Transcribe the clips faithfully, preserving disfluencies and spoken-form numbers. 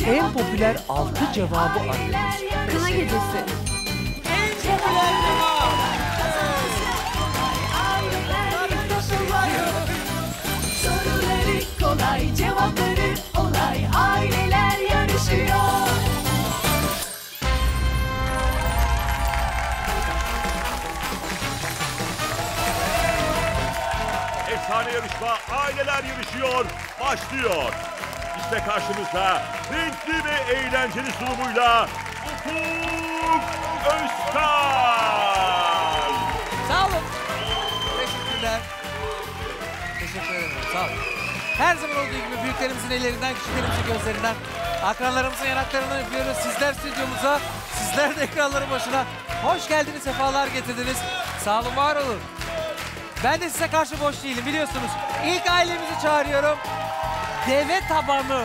En popüler altı cevabı arıyoruz. Kına gecesi. En popüler cevap. Soruları kolay, cevapları olay. Aileler yarışıyor. Efsane yarışma Aileler Yarışıyor başlıyor. İşte karşımızda renkli ve eğlenceli sunumuyla Ufuk Özkan. Sağ olun. Teşekkürler. Teşekkür ederim. Sağ olun. Her zaman olduğu gibi büyüklerimizin ellerinden, küçüklerimizin gözlerinden, akranlarımızın yanaklarından öpüyoruz. Sizler stüdyomuza, sizler de ekranların başına hoş geldiniz, sefalar getirdiniz. Sağ olun, var olun. Ben de size karşı boş değilim, biliyorsunuz. İlk ailemizi çağırıyorum. Deve tabanı.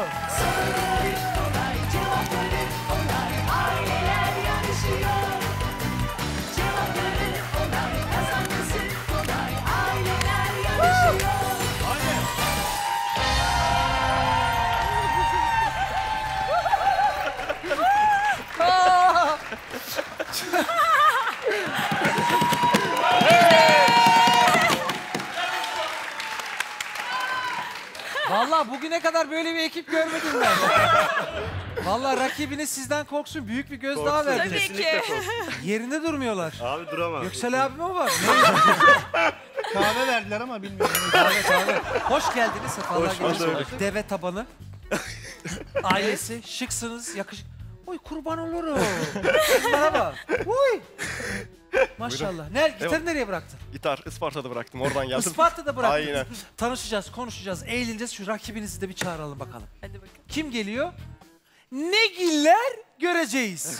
Vallahi bugüne kadar böyle bir ekip görmedim ben. Vallahi rakibiniz sizden korksun. Büyük bir gözdağı verdiniz. Tabii ki. Yerinde durmuyorlar. Abi duramam. Göksel abi mi var? Kahve verdiler ama bilmiyorum. Kahve kahve. Hoş geldiniz. Sefalar Hoş bulduk. getirdiniz. Deve tabanı. Ailesi. Şıksınız. Yakışık. Oy kurban olurum. Merhaba. Uy. Maşallah. Ne, gitarı Evet. nereye bıraktın? Gitar Isparta'da bıraktım. Oradan geldim. Isparta'da bıraktın. Aynen. Tanışacağız, konuşacağız, eğleneceğiz. Şu rakibinizi de bir çağıralım bakalım. Hadi bakalım. Kim geliyor? Negiller göreceğiz.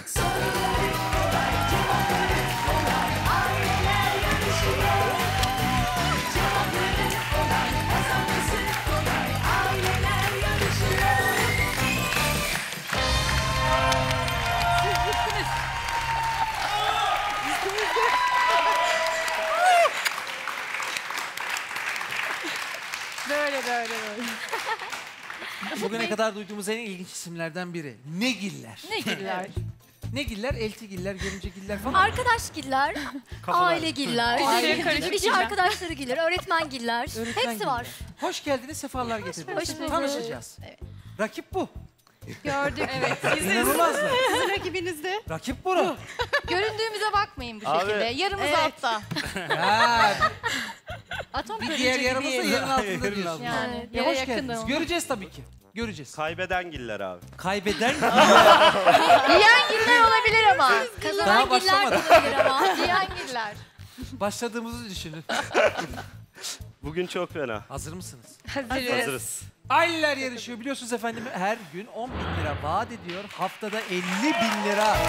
Böyle böyle böyle. Bugüne kadar duyduğumuz en ilginç isimlerden biri. Negiller. Ne giller? Negiller, eltigiller, görümcegiller falan. Arkadaşgiller, ailegiller, Aile karışık iş giller. arkadaşlarıgiller, öğretmengiller. Öğretmen Hepsi var. giller. Hoş geldiniz, sefalar getirdiniz. Hoş bulduk. Tanışacağız. Evet. Rakip bu. Gördük. Evet. İnanılmazlar. Sizin rakibinizde. Rakip bu. Göründüğümüze bakmayın bu Abi. şekilde. Yarımız Evet. altta. Ha, Atom bir diğer yarımız da yerin altında diyorsun. Yani E, yere hoş yakınım. geldiniz. Göreceğiz tabii ki. Göreceğiz. Kaybeden giller abi. Kaybeden Yiyen giller olabilir ama. Daha Kazanan giller de başlamadık. olabilir ama. Yiyen giller. başladığımızı düşünün. Bugün çok fena. Hazır mısınız? Hazırız. Aileler yarışıyor. Biliyorsunuz efendim her gün on bin lira vaat ediyor. Haftada elli bin lira.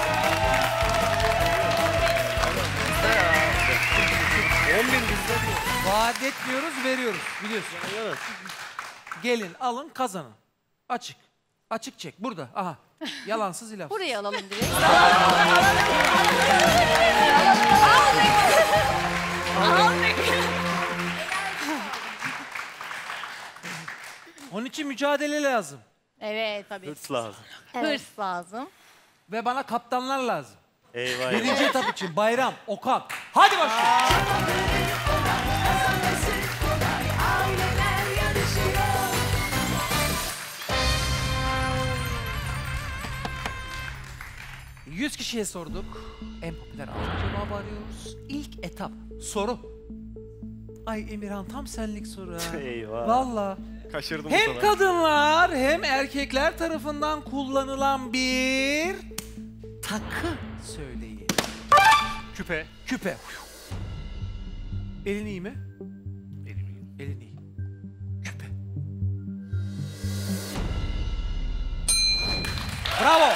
on bin bizde diyor. Vaat etmiyoruz, veriyoruz. Biliyorsun. Evet. Gelin, alın, kazanın. Açık. Açık çek. Burada. Aha. Yalansız ilafsız. Buraya alalım direkt. Onun için mücadele lazım. Evet tabii. Hırs lazım. Hırs lazım. Ve bana kaptanlar lazım. Eyvah eyvah. Birinci etap için Bayram, Okan. Hadi başlayalım. yüz kişiye sorduk. En popüler altı cevabı arıyoruz. İlk etap soru. Ay Emirhan tam senlik soru ha. Eyvah. Vallahi. Kaçırdım Hem sana. kadınlar hem erkekler tarafından kullanılan bir takı söyleyin. Küpe. Küpe. Elin iyi mi? Elim iyi. Elin iyi. Küpe. Bravo.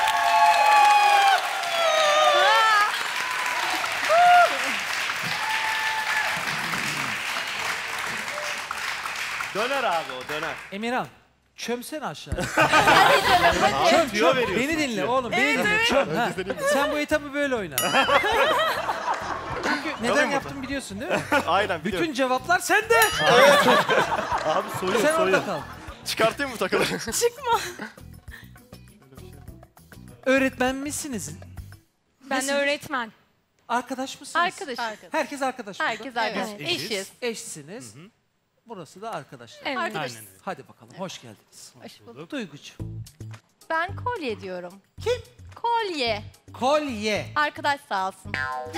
Döner abi o döner. Emirhan, çömsene aşağı. Abi tüyo veriyorsun. Beni dinle oğlum, beni dinle. Çöm, ha. Sen bu etabı böyle oyna. Çünkü neden Tamam yaptım biliyorsun değil mi? Aynen biliyorum. Bütün cevaplar sende. Abi soyun Sen soyun. orada kal. Çıkartayım mı takıları? Çıkma. Öğretmen misiniz? Ben Nesiniz? öğretmen. Arkadaş mısınız? Arkadaş. Herkes arkadaş burada. Herkes arkadaş. Evet. Eşiz. Eşsiniz. Burası da arkadaşlar. Evet. Arkadaş. Hadi bakalım, hoş geldiniz. Hoş bulduk. Duygucuğum. Ben kolye diyorum. Kim? Kolye. Kolye. Arkadaş sağ olsun.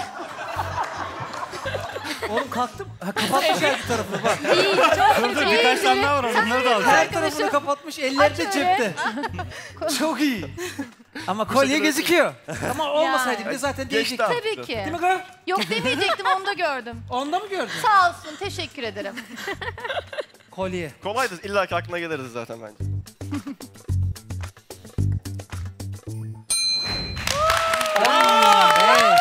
Oğlum kalktım. Ha, kapatmışlar bir tarafını bak. İyi, çok Dur dur birkaç tane daha var onları da alacağım. Her tarafını kapatmış, eller de Aç cepte. Çok iyi. Ama kolye gözüküyor. Ama olmasaydı bir de zaten diyecektim. Tabii ki. Değil mi kız? Yok demeyecektim, onu da gördüm. Onda mı gördün? Sağ olsun, teşekkür ederim. Kolye. Kolaydı illa ki aklına gelirdi zaten bence. Evet.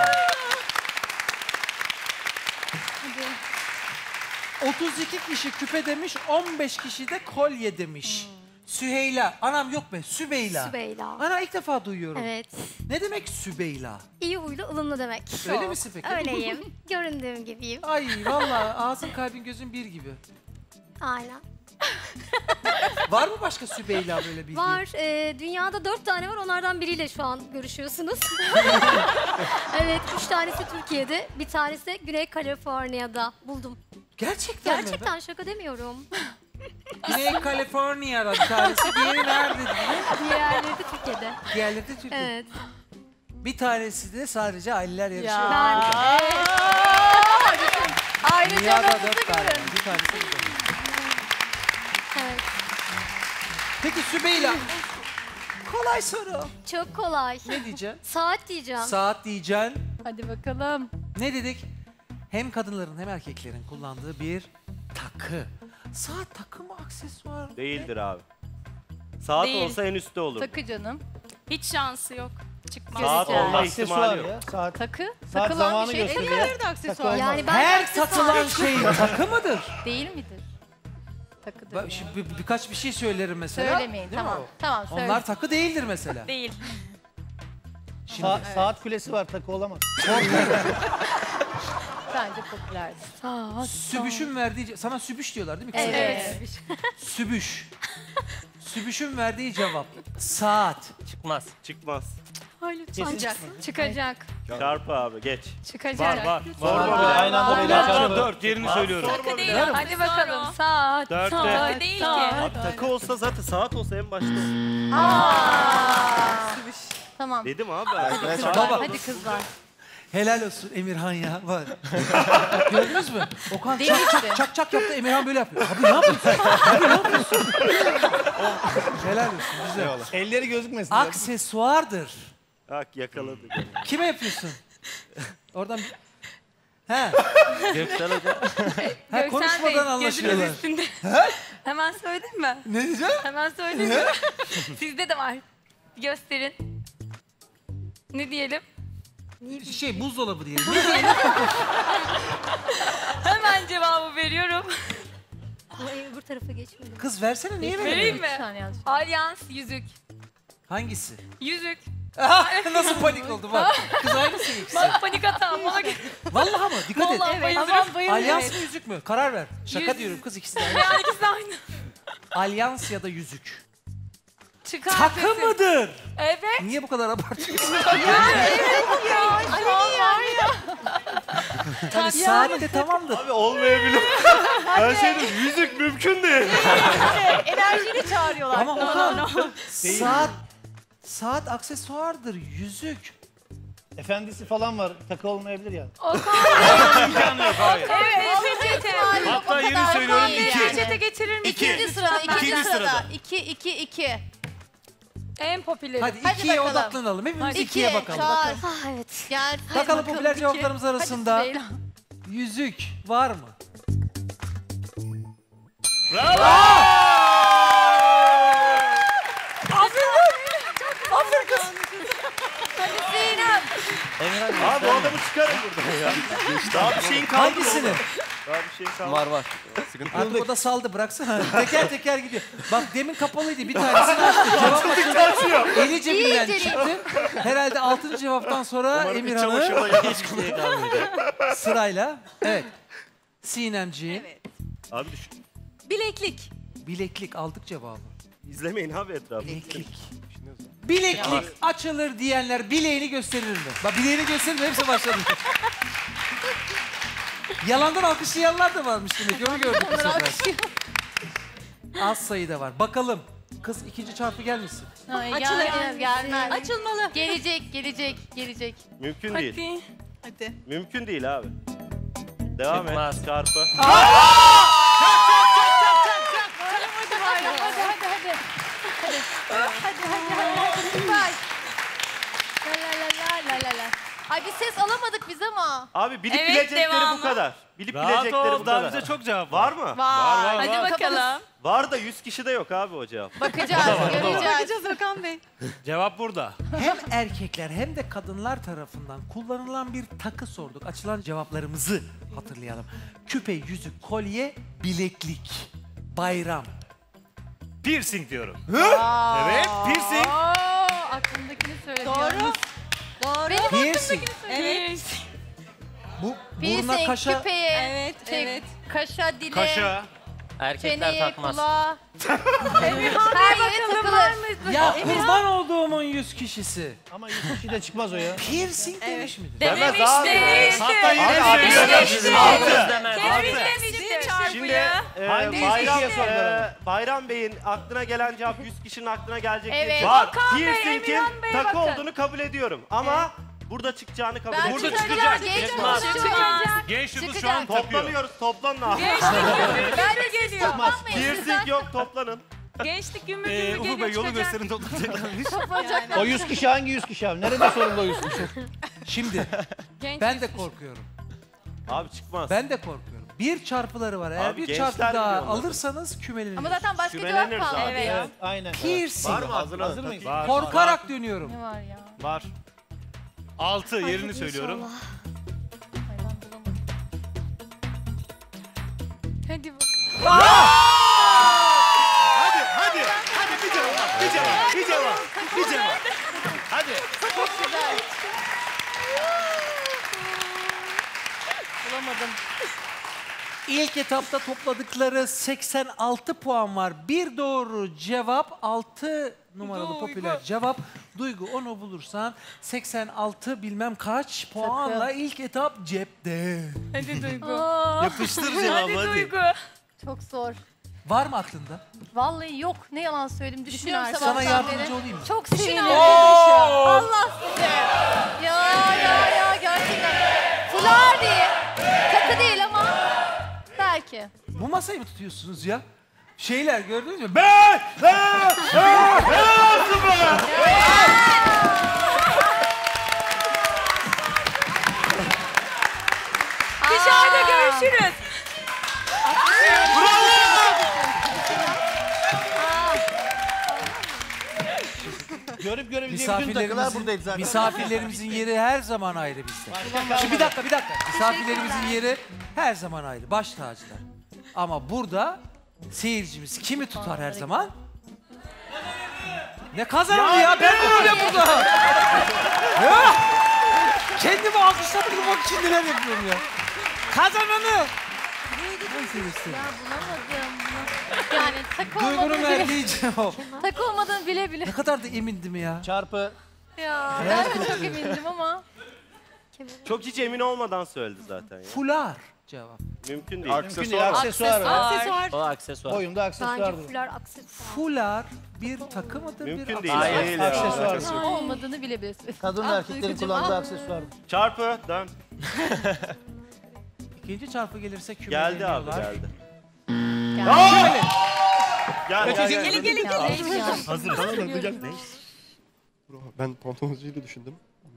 otuz iki kişi küpe demiş, on beş kişi de kolye demiş. Süheyla. Anam yok be, Sübeyla. Sübeyla. Ana ilk defa duyuyorum. Evet. Ne demek Sübeyla? İyi huylu, ılımlı demek. Öyle Çok. misin peki? Öyleyim. Göründüğüm gibiyim. Ay vallahi ağzın kalbin gözün bir gibi. Aynen. Var mı başka Sübeyla böyle bildiğin? Var. e, dünyada dört tane var. Onlardan biriyle şu an görüşüyorsunuz. Evet. Üç tanesi Türkiye'de. Bir tanesi Güney Kaliforniya'da. Buldum. Gerçekten, mi? Gerçekten şaka demiyorum. Güney Kaliforniya'da bir tanesi. Diğeri nerede diye? Diğerleri de Türkiye'de. Diğerleri de Türkiye. Evet. Bir tanesi de sadece aileler yarışıyor. Ben Ayrıca Dünyada aramızda dört tane. görün. Bir tanesi de. evet. Peki Sübeyla. Kolay soru. Çok kolay. Ne diyeceksin? Saat diyeceğim. Saat diyeceksin. Hadi bakalım. Ne dedik? Hem kadınların hem erkeklerin kullandığı bir takı. Saat takı mı, aksesuar? Değildir abi. Saat Değil. olsa en üstte olur. Takı canım. Hiç şansı yok. Çıkmaz. Saat Güzel. olma Aksesuar ihtimali yok. ya. Saat. Takı. Saat Takılan zamanı bir şey. gösteriyor. Ellerinde de aksesuar. Takı olmaz. Yani ben Her aksesuar- satılan şey takı mıdır? Değil midir? Takıdır. Bak, yani. şimdi bir- birkaç bir şey söylerim mesela. Söylemeyin. Değil mi? Tamam. Tamam söyle. Onlar takı değildir mesela. Değil. Şimdi Sa- Saat kulesi var, takı olamaz. Bence popülerdi. Sübüş'ün verdiği... ce- Sana Sübüş diyorlar değil mi? kısaca? Evet. Sübüş. Sübüş'ün verdiği cevap. Saat. Çıkmaz. Çıkmaz. Ay lütfen. Kesin Çıksın. Çıkacak. Çarpı abi geç. Çıkacak. var. Sorma böyle aynı anda böyle çarpı. Dört yerini söylüyorum. Takı değil. Yarım. Hadi bakalım. Saat. Dörtte. Saat değil ki. Abi takı olsa zaten saat olsa en başta olur. Tamam. Dedim abi. Kızlar, Baba. hadi kızlar. Helal olsun Emirhan ya. Var. Gördünüz mü? Okan Değil çak mi? çak çak çak yaptı. Emirhan böyle yapıyor. Abi ne yapıyorsun? Abi ne yapıyorsun? Helal olsun. Güzel. Elleri gözükmesin. diye. Aksesuardır. Bak yakaladı. Kime yapıyorsun? Oradan... He. Göksel Hoca. Ha, konuşmadan anlaşıyorlar. üstünde. Hemen söyleyeyim mi? Ne diyeceğim? Hemen söyleyeyim mi? Sizde de var. Gösterin. Ne diyelim? Şey buzdolabı diyelim. Hemen cevabı veriyorum. Bu öbür tarafa geçmedi. Kız versene niye Vereyim veremiyorsun? mi? Bir tane yanlış. Alyans yüzük. Hangisi? Yüzük. Nasıl panik oldu bak. Kız aynısı ikisi. Bak panik atağım. Bana gel. Vallahi mı? Dikkat et. Vallahi bayılırım. Alyans mı yüzük mü? Karar ver. Şaka Yüz- diyorum kız ikisi de aynı. Yani ikisi de aynı. Alyans ya da yüzük. Çıkar Takı sesin. mıdır? Evet. Niye bu kadar abartıyorsun? Tabii saat de tamamdır. Abi olmayabilir. Ben şey dedim yüzük mümkün değil. Enerjiyle çağırıyorlar. Ama Okan saat saat aksesuardır, yüzük. Efendisi falan var, takı olmayabilir yani. İmkanı yok hayır. Evet. Peçete. Hatta yeni söylüyorum iki. Peçete getirir misin? İkinci sırada, ikinci, İkinci sırada. sırada. İki, iki, iki. En popüleri. Hadi, Hadi ikiye bakalım. odaklanalım. Hepimiz İki, ikiye bakalım. çağır. Ah evet. Gel. Bakalım popüler cevaplarımız arasında Sübeyla. yüzük var mı? Abi o adamı çıkarın buradan ya. Daha bir şeyin kaldı mı Hangisini? oğlum? Daha bir şeyin kaldı. Var var. Sıkıntı Artık o da saldı bıraksana. Teker teker gidiyor. Bak demin kapalıydı bir tanesini açtı. Cevap açıldı. Eli cebinden İyice çıktı. Herhalde altıncı cevaptan sonra Umarım iç Emirhan'ı çamaşırla hiç kimseye kalmayacak. sırayla. Evet. Sinemciğim. Abi düşün. Bileklik. Bileklik aldık cevabı. İzlemeyin abi etrafı. Bileklik. Bileklik açılır diyenler bileğini gösterir mi? Bak bileğini gösterir mi? Hepsi başladı. Yalandan alkışlayanlar da varmış demek ki. Onu gördük bu sefer. Az sayıda var. Bakalım. Kız ikinci çarpı gelmesin. Açılır. Gelmez. Açılmalı. Gelecek, gelecek, gelecek. Mümkün değil. Hadi. Mümkün değil abi. Devam Çıkmaz. et çarpı. Hadi hadi hadi. Hadi hadi hadi. Süper. La la la la la la. Ay bir ses alamadık biz ama. Abi bilip Evet, bilecekleri devamı. bu kadar. Bilip Rahat bilecekleri ol, bu daha kadar. bize çok cevap Var var. mı? Var. var, Hadi var. bakalım. Var da yüz kişi de yok abi o cevap. Bakacağız, göreceğiz. Bakacağız Okan Bey. Cevap burada. Hem erkekler hem de kadınlar tarafından kullanılan bir takı sorduk. Açılan cevaplarımızı hatırlayalım. Küpe, yüzük, kolye, bileklik, bayram. Piercing diyorum. Evet, piercing. Oo, aklımdakini söyledi. Doğru. Doğru. Benim Piercing. Evet. Bu buruna Piercing, kaşa... küpeye, Evet, şey, evet. kaşa, dile, Kaşa. Erkekler çeneye, takmaz. kulağa. Her yere takılır. Ya kurban olduğumun yüz kişisi. Ama yüz kişi de çıkmaz o ya. Piercing demiş midir? Demez abi. Hatta yine Abi, söylüyorum. işte. Altı. Şimdi e, Hangi Bayram, kişiye sordular e, Bayram Bey'in aklına gelen cevap yüz kişinin aklına gelecek Evet. değil. Var. Piercing'in takı bakın. olduğunu kabul ediyorum. Ama burada çıkacağını kabul Ben ediyorum. Burada çıkacağım, çıkacak. genç Çıkmaz. çıkacak. Genç Yıldız şu Çıkacak. an takıyor. Toplanıyoruz, toplanın abi. Ben de geliyorum. Piercing yok, toplanın. Gençlik gümbür Ee, gümbür Ufuk Bey geliyor yolu çıkacak. gösterin toplanacaklarmış. O yüz kişi hangi yüz kişi abi? Nerede sorumlu o yüz kişi? Şimdi Genç ben yüz de kişi. korkuyorum. Abi çıkmaz. Ben de korkuyorum. Bir çarpıları var. Eğer Abi bir gençler çarpı daha biliyor onları. alırsanız kümelenir. Ama zaten başka cevap Şüpheleniriz kalmadı abi. ya. Evet, aynen. Piercing. Var mı? Hazır, Hazır mıyız? Var. Korkarak dönüyorum. Ne var ya? Var. Altı yerini Hadi söylüyorum. inşallah. Hayvan bulamadım. Hadi bak. Hadi, hadi. Hadi bir cevap. Bir cevap. Bir cevap. Bir cevap. Hadi. Çok güzel. Bulamadım. İlk etapta topladıkları seksen altı puan var. Bir doğru cevap, altı numaralı Duygu. popüler cevap. Duygu onu bulursan seksen altı bilmem kaç puanla ilk etap cepte. Hadi Duygu. Yapıştır cevabı hadi. Çok zor. Var mı aklında? Vallahi yok. Ne yalan söyledim. Düşünüyorum Düşün sabahtan Sana beri. yardımcı olayım mı? Çok sevinirim. Oo! Allah size. Ya ya ya gerçekten. Fular diye. Takı değil ama. Belki. Bu masayı mı tutuyorsunuz ya? Şeyler gördünüz mü? Ben! Ben! Ben! Dışarıda görüşürüz. Görüp görebileceğim bütün takılar buradaydı Misafirlerimizin, zaten. misafirlerimizin yeri her zaman ayrı bizde. Şimdi bir dakika, bir dakika. Misafirlerimizin yeri her zaman ayrı. Baş tacılar. Ama burada seyircimiz kimi tutar her zaman? Ne kazanır ya? Ben böyle burada. Ya! Kendimi alkışlattırmak için neler yapıyorum ya? Kazananı. Ya bulamadım. Yani takı Duygunun olmadığını bile, verdiği cevap. takı olmadığını bile bile. Ne kadar da emindim ya. Çarpı. Ya ben de çok emindim ama. Çok hiç emin olmadan söyledi zaten ya. Fular cevap. Mümkün değil. Mümkün değil. Aksesuar var. Aksesuar. O aksesuar. Boyunda aksesuar Bence var. fular aksesuar. Fular bir takı mıdır? Mümkün bir değil. aksesuar? Hayır. Aksesuar. Olmadığını bile bile. Kadın ve erkeklerin kullandığı aksesuar. Çarpı dön. İkinci çarpı gelirse Geldi kümeleniyorlar. abi geldi. Şöyle. Gel gel gel. Gelin gelin gelin. Hazırız. Ben pantoloncuyu da düşündüm.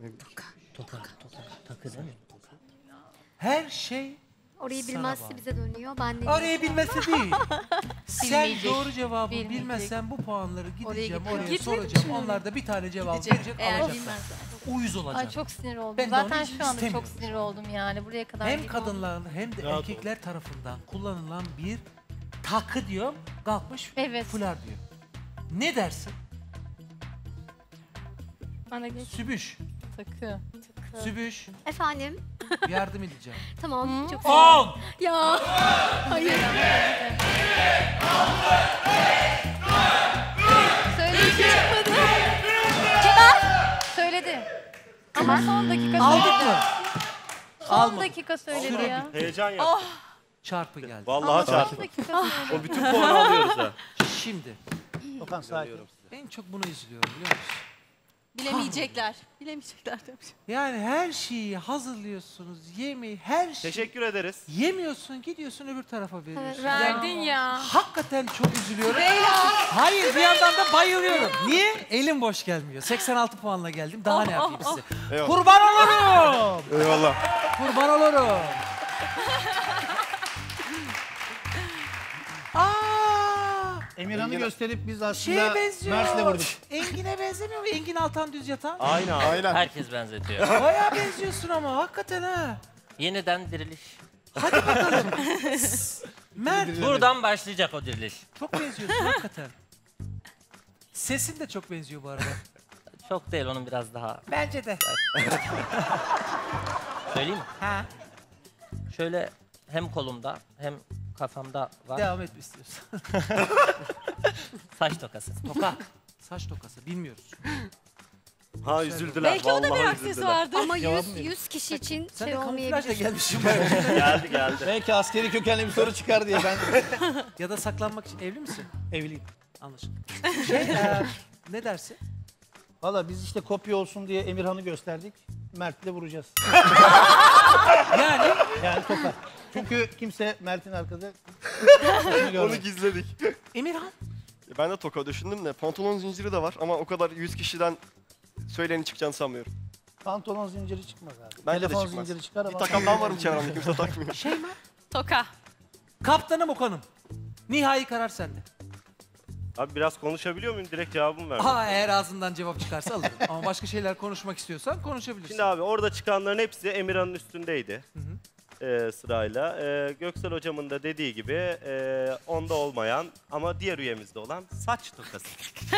Her şey Orayı Sana bilmezse bağlı. bize dönüyor. Ben de araya bilmesi değil. Sen Bilmeyecek, doğru cevabı bilmeyecek. bilmezsen bu puanları gideceğim gidiyor. oraya, Gitmek soracağım. Onlar da bir tane cevap verecek, Eğer alacaklar. bilmezse. Uyuz olacak. Ay çok sinir oldum. Ben de onu Zaten hiç şu anda çok istemiyorum. sinir oldum yani. Buraya kadar Hem geliyorum. kadınlar hem de Rahat ol. erkekler tarafından kullanılan bir takı diyor, kalkmış Evet. fular diyor. Ne dersin? Bana geç. Sübüş, Takı. Sübüş Efendim? yardım edeceğim. Tamam. Çok sağ ol. On! Ya. Hayır. Söyle bir şey çıkmadı. Ama son dakika Aldık söyledi. mı? Son Almadık. dakika söyledi Süre ya. Heyecan yaptı. Çarpı geldi. Vallahi Son çarptı. dakika söyledi. O bütün puanı alıyoruz ha. Şimdi Okan sakin. en çok bunu üzülüyorum biliyor musun? Bilemeyecekler. Bilemeyecekler demiş. Yani her şeyi hazırlıyorsunuz, yemeği, her şeyi. Teşekkür ederiz. Yemiyorsun, gidiyorsun öbür tarafa veriyorsun. Verdin Yani ya. hakikaten çok üzülüyorum. Hayır bir yandan da bayılıyorum. Niye? Elim boş gelmiyor. seksen altı puanla geldim. Daha ne yapayım size? Eyvallah. Kurban olurum. Eyvallah. Kurban olurum. Aa, Emirhan'ı Engin- gösterip biz aslında şeye benziyor. Mersin'e vurduk. Engin'e benzemiyor mu? Engin Altan Düz Yatan. Aynen. Aynen. Herkes benzetiyor. Bayağı benziyorsun ama hakikaten ha. Yeniden diriliş. Hadi bakalım. Mert. Buradan başlayacak o diriliş. Çok benziyorsun hakikaten. Sesin de çok benziyor bu arada. Çok değil, onun biraz daha. Bence de. Söyleyeyim mi? Ha. Şöyle hem kolumda hem kafamda var. Devam et istiyorsan. Saç tokası. Toka. Saç tokası bilmiyoruz. Ha üzüldüler. Belki o da bir vallahi aksesuardı. üzüldüler. Ama yüz, yüz kişi için Sen şey de kamuflajla olmayabilir. gelmişsin. Geldi geldi. Belki askeri kökenli bir soru çıkar diye ben Ya da saklanmak için evli misin? evliyim. Anlaşıldı. Şey, e, ne dersin? Valla biz işte kopya olsun diye Emirhan'ı gösterdik. Mert'le vuracağız. Yani Yani tokat. Çünkü kimse Mert'in arkada onu Onu görmedi. gizledik. Emirhan. Ben de toka düşündüm de pantolon zinciri de var ama o kadar yüz kişiden söyleyeni çıkacağını sanmıyorum. Pantolon zinciri çıkmaz abi. Bence de Telefon çıkmaz. zinciri çıkar Bir ama... takan ben varım çevremde kimse takmıyor. Şey mi? Toka. Kaptanım Okan'ım. Nihai karar sende. Abi biraz konuşabiliyor muyum? Direkt cevabımı ver. Ha eğer ağzından cevap çıkarsa alırım. Ama başka şeyler konuşmak istiyorsan konuşabilirsin. Şimdi abi orada çıkanların hepsi Emirhan'ın üstündeydi. Ee, sırayla. Ee, Göksel hocamın da dediği gibi e, onda olmayan ama diğer üyemizde olan saç tokası.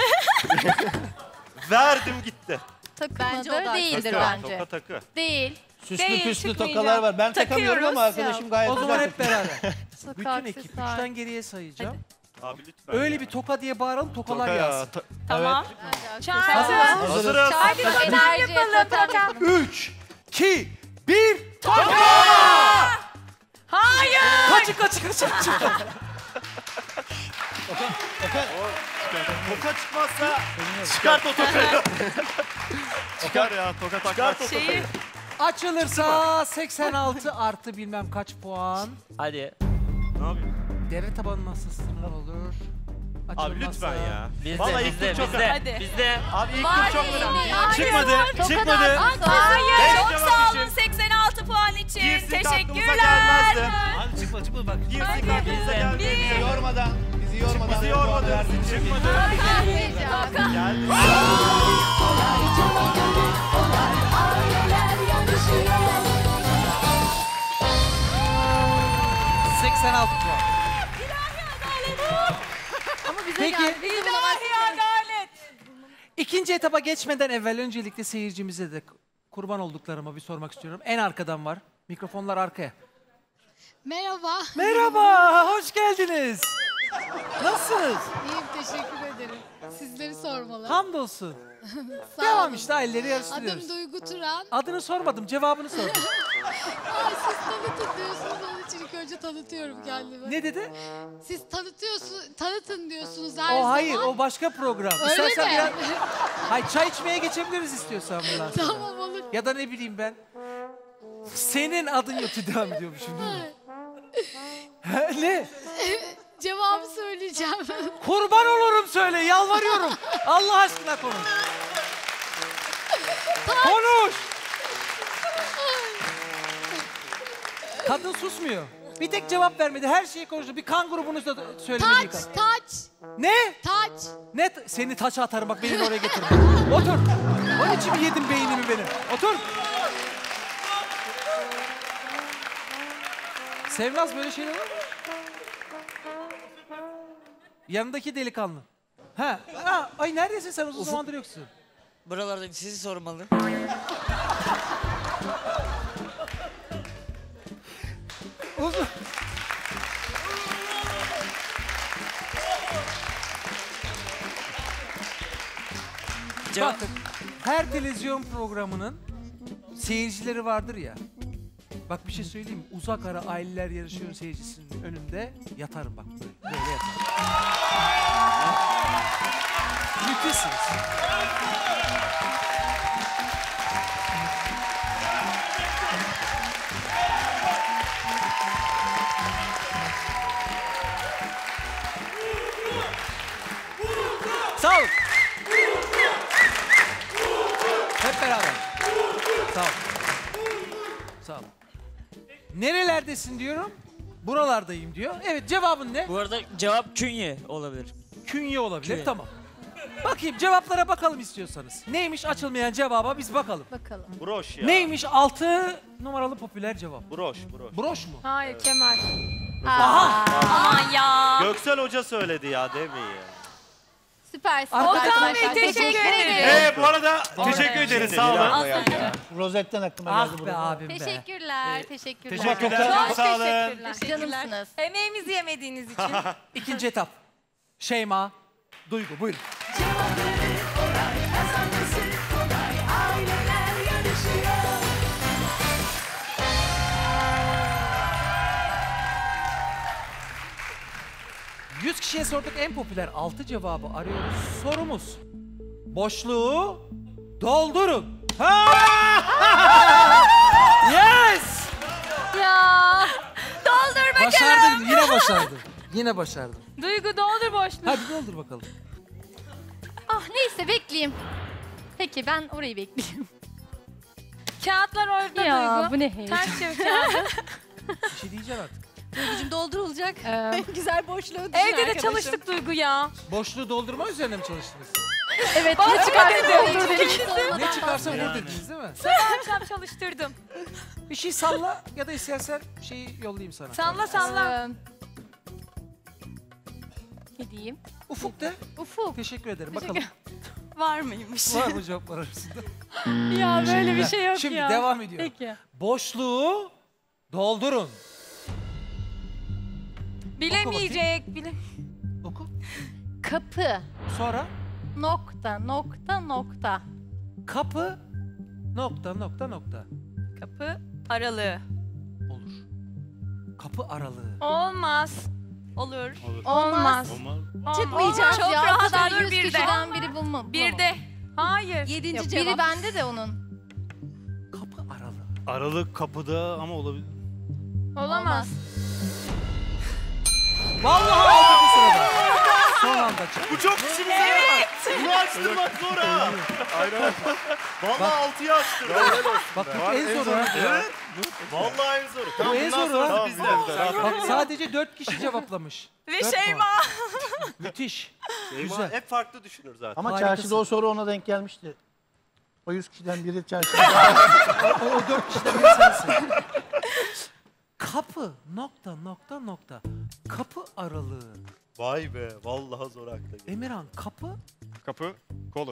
Verdim gitti. Bence o Takımadır da değildir Takı, bence. Toka takı. Değil. Süslü Değil, püslü çıkmayacak. tokalar var. Ben takamıyorum ama Takıyoruz arkadaşım gayet O güzel zaman hep takıyor. beraber. Sokak Bütün ekip aksesuar. üçten geriye sayacağım. Abi lütfen. Öyle ya. bir toka diye bağıralım tokalar Toka ya. yazsın. ta- Tamam. Çağrı. Hazırız. Hazırız. Hadi totem yapalım. Totem. Üç, iki, bir, toka! Hayır. Kaçın kaçın kaçın kaçın. Toka çıkmazsa çıkart o tokayı. Çıkar ya toka takmak. Çıkart o Şeyi. tokayı. Açılırsa seksen altı artı bilmem kaç puan. Hadi. Ne yapayım? Dere tabanı masasından olur. Abi Açılmazsa- lütfen ya. Bizde, Vallahi ilk bizde, tur çok bizde, Hadi. bizde. Abi ilk Var tur çok yemin, önemli. hayır. Çıkmadı. Tokadan Çıkmadı. Hayır. Çok cevap sağ için. olun seksen altı puan için. Girsin aklımıza Teşekkürler. gelmezdi. Hadi çıkma çıkma bak. Girsin aklımıza gelmedi. Bizi yormadan, bizi yormadan. Bizi bu puanı yormadı. verdiğin için Çıkmadı. Geldi. Aileler yarışıyor. seksen altı puan. Peki İlahi adalet. ikinci etapa geçmeden evvel öncelikle seyircimize de kurban olduklarıma bir sormak istiyorum. En arkadan var. Mikrofonlar arkaya. Merhaba. Merhaba, hoş geldiniz. Nasılsınız? İyiyim, teşekkür ederim. Sizleri sormalı. Hamdolsun. Sağ Devam olun. işte aileleri yarıştırıyoruz. Adım Duygu Turan. Adını sormadım, cevabını sordum. Ay, siz tanıtın diyorsunuz, onun için ilk önce tanıtıyorum kendimi. Ne dedi? Siz tanıtıyorsunuz, tanıtın diyorsunuz her O zaman. hayır, o başka program. Öyle İstersen mi? biraz... Hayır, çay içmeye geçebiliriz istiyorsan bundan sonra. Tamam, olur. Ya da ne bileyim ben. Senin adın yok devam ediyormuşum değil mi? Ha, ne? Cevabı söyleyeceğim. Kurban olurum söyle, yalvarıyorum. Allah aşkına konuş. Konuş. Kadın susmuyor. Bir tek cevap vermedi. Her şeyi konuştu. Bir kan grubunu da söylemedi. Taç, taç, Ne? taç. Ne? t- Seni taça atarım bak beni oraya getirme. Otur. Onun için mi yedin beynimi benim? Otur. Sevmez böyle şeyler olur mu? Yanındaki delikanlı. Ha, ha, ay neredesin sen uzun zamandır yoksun. Buralarda sizi sormalı. Uzun. Cevap. Bakın her televizyon programının seyircileri vardır ya. Bak bir şey söyleyeyim mi? Uzak ara aileler yarışıyor seyircisinin önünde yatarım bak böyle. Böyle yatarım. Müthişsiniz. Sağ olun. Hep beraber. Sağ olun. Sağ olun. Nerelerdesin diyorum. Buralardayım diyor. Evet, cevabın ne? Bu arada cevap künye olabilir. Künye olabilir. Künye. Tamam. Bakayım cevaplara bakalım istiyorsanız. Neymiş açılmayan cevaba biz bakalım. Bakalım. Broş ya. Neymiş altı numaralı popüler cevap? Broş, broş. Broş mu? Hayır kemer. Aha! Aman ya. Göksel Hoca söyledi ya demeyin ya. Süpersin. Okan Bey, teşekkür ederim. Ee, bu arada teşekkür ederiz. Sağ olun. Rozetten aklıma Ah geldi be burada. abim be. Teşekkürler, teşekkürler. Teşekkürler. Çok Sağ olun. teşekkürler. Canımsınız. Emeğimizi yemediğiniz için. İkinci etap. Şeyma, Duygu buyurun. Cevapları kolay, kazanması kolay. Aileler yarışıyor. yüz kişiye sorduk en popüler altı cevabı arıyoruz. Sorumuz. Boşluğu doldurun. Yes! Ya. Doldur bakalım. Başardın, yine başardın. Yine başardın. Duygu doldur boşluğu. Hadi doldur bakalım. Ah neyse bekleyeyim. Peki ben orayı bekleyeyim. Kağıtlar orada Ya, Duygu. bu ne heyecan. Ters çevir kağıdı. Bir şey diyeceğim artık. Duygucuğum doldurulacak. Güzel boşluğu düşün Evde de arkadaşım. çalıştık Duygu ya. Boşluğu doldurma üzerine mi çalıştınız? Evet Bana ne çıkarsa çıkardı. doldur dedik. Ne çıkarsa vur dediniz değil mi? Sabah akşam çalıştırdım. Bir şey salla ya da istersen şeyi yollayayım sana. Salla salla. Ee, Ne diyeyim? Ufuk de. Ufuk. Teşekkür ederim. Bakalım Var mıymış? var mı cevaplar arasında? Ya böyle bir şey yok Şimdi ya. devam ediyorum. Peki. Boşluğu doldurun. Bilemeyecek. Bile. Oku. Kapı. Sonra Nokta nokta nokta. kapı nokta nokta nokta. Kapı aralığı. Olur. Kapı aralığı. Olmaz. Olur. Olmaz. Olmaz. Çıkmayacağız Çok ya. rahat O kadar olur yüz bir de. kişiden biri bulma. Bir de. Hayır. Yedinci Yok, cevap. biri bende de onun. Kapı aralığı. Aralık kapıda ama olabilir. Olamaz. Vallahi altıncı sırada. Son anda çıktı. Bu çok işimize yarar. Bunu açtırmak zor ha. Aynen. Vallahi altıyı açtırdı. Bak bu en zoru. Evet. Vallahi en zoru. Tamam, Bu en bundan zoru ha. sonra bizden. Bak sadece dört kişi cevaplamış. Ve Dört Şeyma. puan. Müthiş. Şeyma Güzel. hep farklı düşünür zaten. Ama Harikasın. çarşıda o soru ona denk gelmişti. O yüz kişiden biri çarşıda. O, o dört kişiden biri sensin. Kapı nokta nokta nokta. Kapı aralığı. Vay be. Vallahi zor haklı. Emirhan kapı. Kapı, kolu.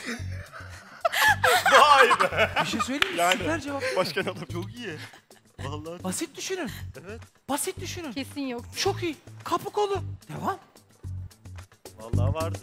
Vay be. Bir şey söyleyeyim mi? Yani. Süper cevap değil mi? Başka ne olabilir? Çok iyi. Vallahi Basit düşünün. evet. Basit düşünün. Kesin yok. Çok iyi. Kapı kolu. Devam. Vallahi vardı.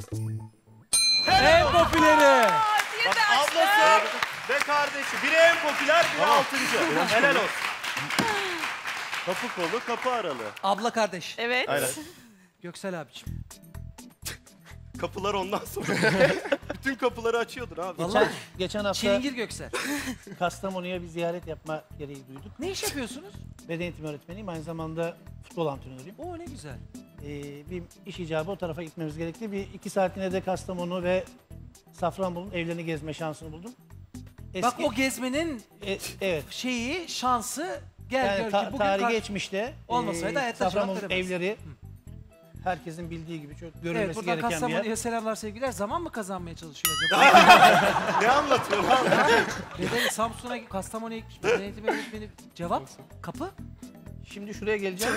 En popüleri. Bak ablası ve kardeşi. Biri en popüler, biri altıncı. Helal olsun. Kapı kolu, kapı aralığı. Abla kardeş. Evet. Aynen. Göksel abiciğim. Kapılar ondan sonra. Bütün kapıları açıyordun abi. Vallahi geçen, geçen hafta Çilingir Göksel. Kastamonu'ya bir ziyaret yapma gereği duyduk. Ne iş yapıyorsunuz? Beden eğitimi öğretmeniyim. Aynı zamanda futbol antrenörüyüm. Oo ne güzel. Ee, bir iş icabı o tarafa gitmemiz gerekti. Bir iki saatine de Kastamonu ve Safranbolu'nun evlerini gezme şansını buldum. Eski, Bak o gezmenin e, evet. şeyi, şansı gel Yani gör ta- ki bugün tarihi kar- geçmişte Olmasaydı hayatta cevap Safranbolu veremez. evleri herkesin bildiği gibi çok görülmesi Evet buradan gereken bir yer. Kastamonu'ya selamlar sevgiler. Zaman mı kazanmaya çalışıyor acaba? Ne anlatıyorsun abi? Neden Samsun'a, Kastamonu'ya gitmiş beden eğitimi öğretmeni. Cevap kapı. Şimdi şuraya geleceğim.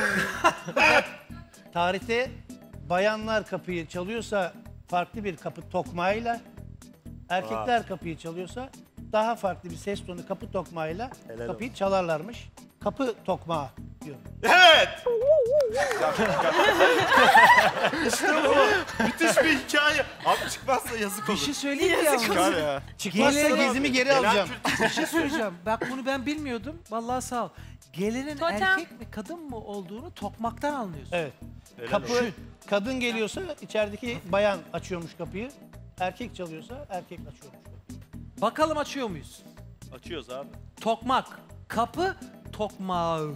Tarihte bayanlar kapıyı çalıyorsa farklı bir kapı tokmağıyla, erkekler kapıyı çalıyorsa daha farklı bir ses tonu kapı tokmağıyla Helal kapıyı çalarlarmış. Kapı tokmağı diyorum. Evet. İşte bu. Müthiş bir hikaye. Abi çıkmazsa yazık olur. Bir şey söyleyeyim mi yalnız? Çıkar ya. Çıkmazsa Gelin- gezimi geri Genel alacağım. Bir şey söyleyeceğim. Bak bunu ben bilmiyordum. Vallahi sağ ol. Gelinin Totem. erkek mi kadın mı olduğunu tokmaktan anlıyorsun. Evet. Helal Kapı olsun. kadın geliyorsa içerideki bayan açıyormuş kapıyı. Erkek çalıyorsa erkek açıyormuş kapıyı. Bakalım açıyor muyuz? Açıyoruz abi. Tokmak. Kapı tokmağı.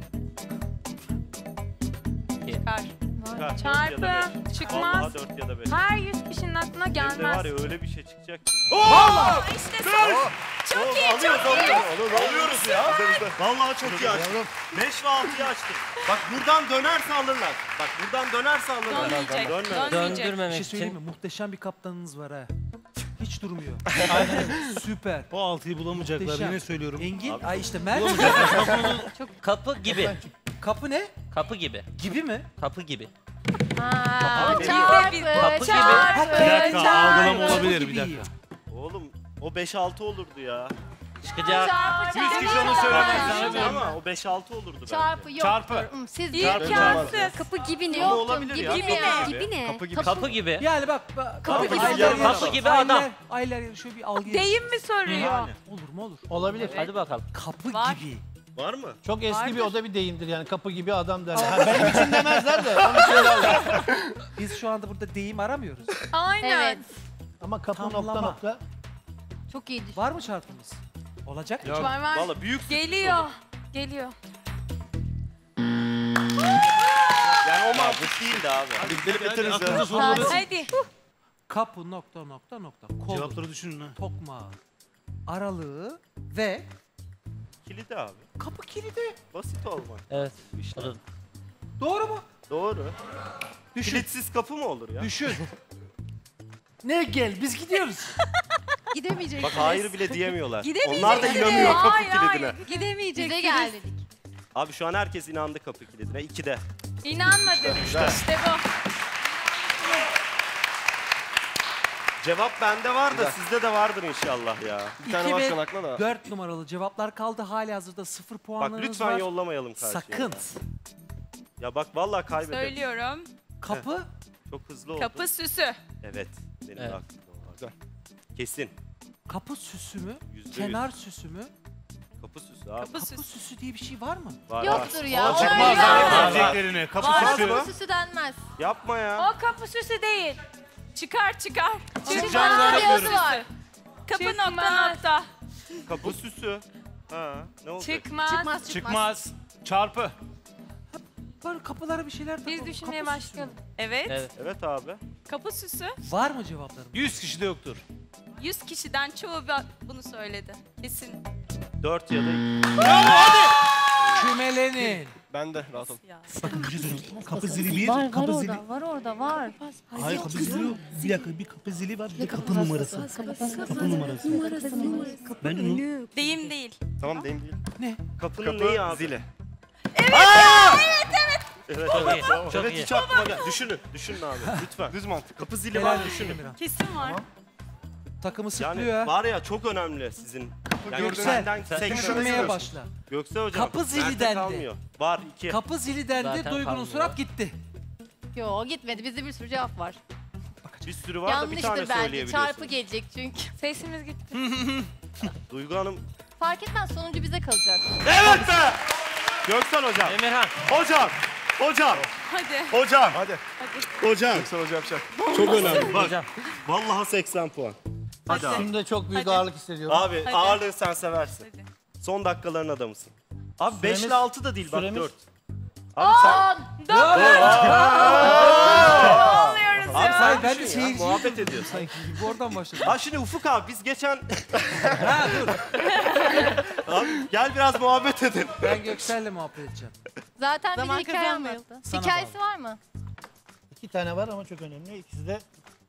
Çıkar. Çıkar, Çarpı, dört ya da beş. çıkmaz. Vallahi dört ya da beş. Her yüz kişinin aklına Benim de gelmez. var ya öyle bir şey çıkacak. Vallahi işte son. Çok iyi, Alıyoruz, çok iyi. alıyoruz, alıyoruz ya. Vallahi çok iyi açtık. beş ve altıyı açtık. Bak buradan dönerse alırlar. Bak buradan dönerse alırlar. Dönmeyecek, Dönmez. dönmeyecek. Bir Döndürmemek şey söyleyeyim için mi? Muhteşem bir kaptanınız var ha. Hiç durmuyor. Süper. Bu altıyı bulamayacaklar Muhteşem. yine söylüyorum. Engin, ay işte Mert. kapı gibi. Kapı ne? Kapı gibi. Gibi mi? Kapı gibi. Aa, Abi, çarpı, Kapı gibi. çarpı, Bir dakika çarpı. algılama olabilir bir Gibi dakika. yiyor. Oğlum o beş altı olurdu ya. Çıkacak. Çarpı, Yüz kişi onu çarpı. söylemez. Ama o beş altı olurdu bence. Çarpı yok. Çarpı. Hmm, Siz İmkansız. Kapı gibi ne? Ama Yok, olabilir gibi ya. ne? Gibi ne? Kapı gibi. Kapı gibi. Yani bak, bak Kapı gibi aylar adam. yarış- Kapı gibi aylar- adam. Aylar yarış- şöyle bir algı. Deyim mi soruyor? Olur mu olur. Olabilir. Hadi bakalım. Kapı Var. gibi. Var mı? Çok eski Vardır. bir o da bir deyimdir yani kapı gibi adam derler. Ha, benim için demezler de onu söylerler. Biz şu anda burada deyim aramıyoruz. Aynen. Evet. Ama kapı nokta Tamlama. nokta. Çok iyi düşün. Var mı çarpımız? Olacak mı? Yok. Var var. Valla büyük sürpriz Geliyor. olur. Geliyor. Yani o mantık değildi abi. Hadi gidelim bitiririz ya. Aklınıza soruları. Hadi. Kapı nokta nokta nokta. Kol, Cevapları düşünün ha. tokmağı, aralığı ve Kilidi abi. kapı kilidi. Basit olmak. Evet. İşte. Olur. Doğru mu? Doğru. Düşün. Kilitsiz kapı mı olur ya? Düşün. Ne gel biz gidiyoruz. Gidemeyeceksiniz. Bak hayır bile diyemiyorlar. Gidemeyeceksiniz. Onlar da inanmıyor kapı Hayır, kilidine. hayır. Gidemeyeceksiniz. Bize gel dedik. Abi şu an herkes inandı kapı kilidine. İkide. İnanmadım. İşte, bu. Cevap bende var da sizde de vardır inşallah ya. Bir tane İki var ve şu an aklına da. dört numaralı cevaplar kaldı. Hali hazırda sıfır Bak puanlarınız lütfen var. yollamayalım karşıya. Sakın. Ya bak vallahi kaybederiz. Söylüyorum. Kapı Çok hızlı oldu. Kapı süsü. Evet. Benim Evet. de aklımda var. Kesin. kapı süsü mü? Yüzde yüz. Kenar süsü mü? Kapı süsü abi. Kapı Kapı süsü. süsü diye bir şey var mı? Var, Yoktur var. ya. Çıkmaz Olmaz. abi diyeceklerine. Kapı Var. süsü. Kapı süsü denmez. Yapma ya. O kapı süsü değil. Çıkar çıkar. Çıkmaz diyorsu var. Kapı nokta nokta. Kapı süsü. Ha, ne olacak? Çıkmaz. Çıkmaz çıkmaz. Çıkmaz. Çarpı. Böyle kapılara bir şeyler Biz takalım. düşünmeye Kapı süsü başlayalım. mü? Evet. Evet. Evet abi. Kapı süsü. Var mı cevaplarım? Yüz kişi de yoktur. yüz kişiden çoğu ba- bunu söyledi. Kesin. Dört ya da iki. Kümelenin. Ben de rahat ol. Bakın bir şey söyleyeyim. Kapı zili bir, Var, var kapı zili. orada, var orada, var. Hayır kapı zili yok. Bir dakika bir kapı zili var bir de kapı numarası. Kapı numarası. Bence nu- Deyim değil. Tamam deyim değil. Kapının neyi Kapı abi? zili. Evet, Çok evet. iyi. Çok evet iyi. hiç aklıma gel. Düşünün. Düşünün abi. Lütfen. Düz mantık. Kapı zili Helal var olsun düşünün. Emirhan. Kesin var. Takımı Yani sıklıyor ha. var ya çok önemli sizin. Yani Göksel, senden sen tek Düşünmeye başla. Göksel hocam. Kapı zili Mert'e dendi. kalmıyor. Var iki. Kapı zili dendi, Zaten Duygu'nun kalmıyor. surat gitti. Yo gitmedi. Bizde bir sürü cevap var. Bir sürü var da bir tane Yanlıştır belki. söyleyebiliyorsun. Çarpı gelecek çünkü. Sesimiz gitti. Duygu Hanım. Fark etmez sonuncu bize kalacak. Evet be! Göksel hocam. Emirhan. Hocam. Hocam. Hadi. Hocam. Hadi. Hocam. Göksel Hoca yapacak. Çok önemli. Bak. Hocam. Vallahi seksen puan. Hadi abi. Şimdi çok büyük Hadi. ağırlık hissediyorum. Abi Hadi. ağırlığı sen seversin. Hadi. Son dakikaların adamısın. Abi beş Süremiz- ile altı da değil bak süremiz- dört. Abi sen... Oluyoruz Abi ya. sen ben de düşün ya, seyirciyim. muhabbet ediyorsun. Sanki gibi oradan başladı. Ha şimdi Ufuk abi biz geçen... Ha dur. Abi, gel biraz muhabbet edin. Ben Göksel'le muhabbet edeceğim. Zaten Zaman bir hikaye kazanmayalım. anlattı. Sana Hikayesi var mı? İki tane var ama çok önemli. İkisi de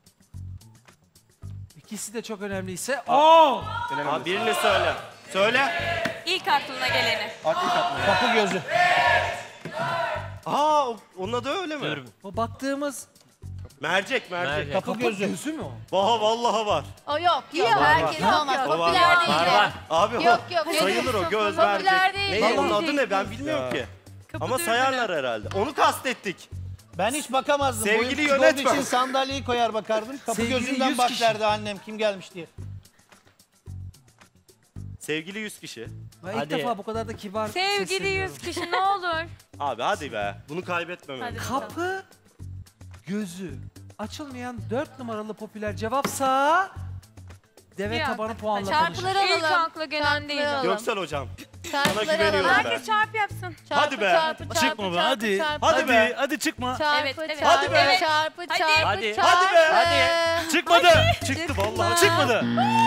İkisi de çok önemliyse. Oo! Abi birini söyle. Söyle. İlk aklına geleni. kapı gözü. Aa o- onun adı öyle mi? Dur. O baktığımız Mercek, mercek. Mercek. Kapı kapı gözü. gözü mü o? Vaha vallahi var. O yok. Yok. Herkes olmaz. O var, Popüler var, değil. Var var. Abi Yok o yok. sayılır o göz Popüler mercek. değil. Ne Vallahi onun adı değil. ne ben bilmiyorum ki. Ama sayarlar herhalde. Onu kastettik. Ben hiç bakamazdım. Sevgili Boyum küçük yönetmen. olduğu için sandalyeyi koyar bakardım. Kapı Sevgili gözünden yüz bak kişi. derdi annem kim gelmiş diye. Sevgili yüz kişi. Ben ilk Hadi. defa bu kadar da kibar Sevgili sesleniyorum. yüz kişi ne olur. Abi hadi be. Bunu kaybetmemeliyiz. Hadi. Kapı gözü açılmayan dört numaralı popüler cevapsa deve Ya, tabanı puanla Çarpıları tanışır. alalım. İlk akla gelen değil. Göksel hocam. Sana Çarpıları güveniyorum alalım. ben. Herkes çarpı yapsın. Hadi be. Çarpı, çarpı, Çıkma be çarpı, hadi. Çarpı, Hadi Hadi, be. hadi çıkma. Çarpı, Evet, evet. çarpı, Hadi be. çarpı, Hadi. çarpı, Hadi. çarpı. Hadi be. Hadi. Çıkmadı. Çıktı vallahi. Çıkmadı.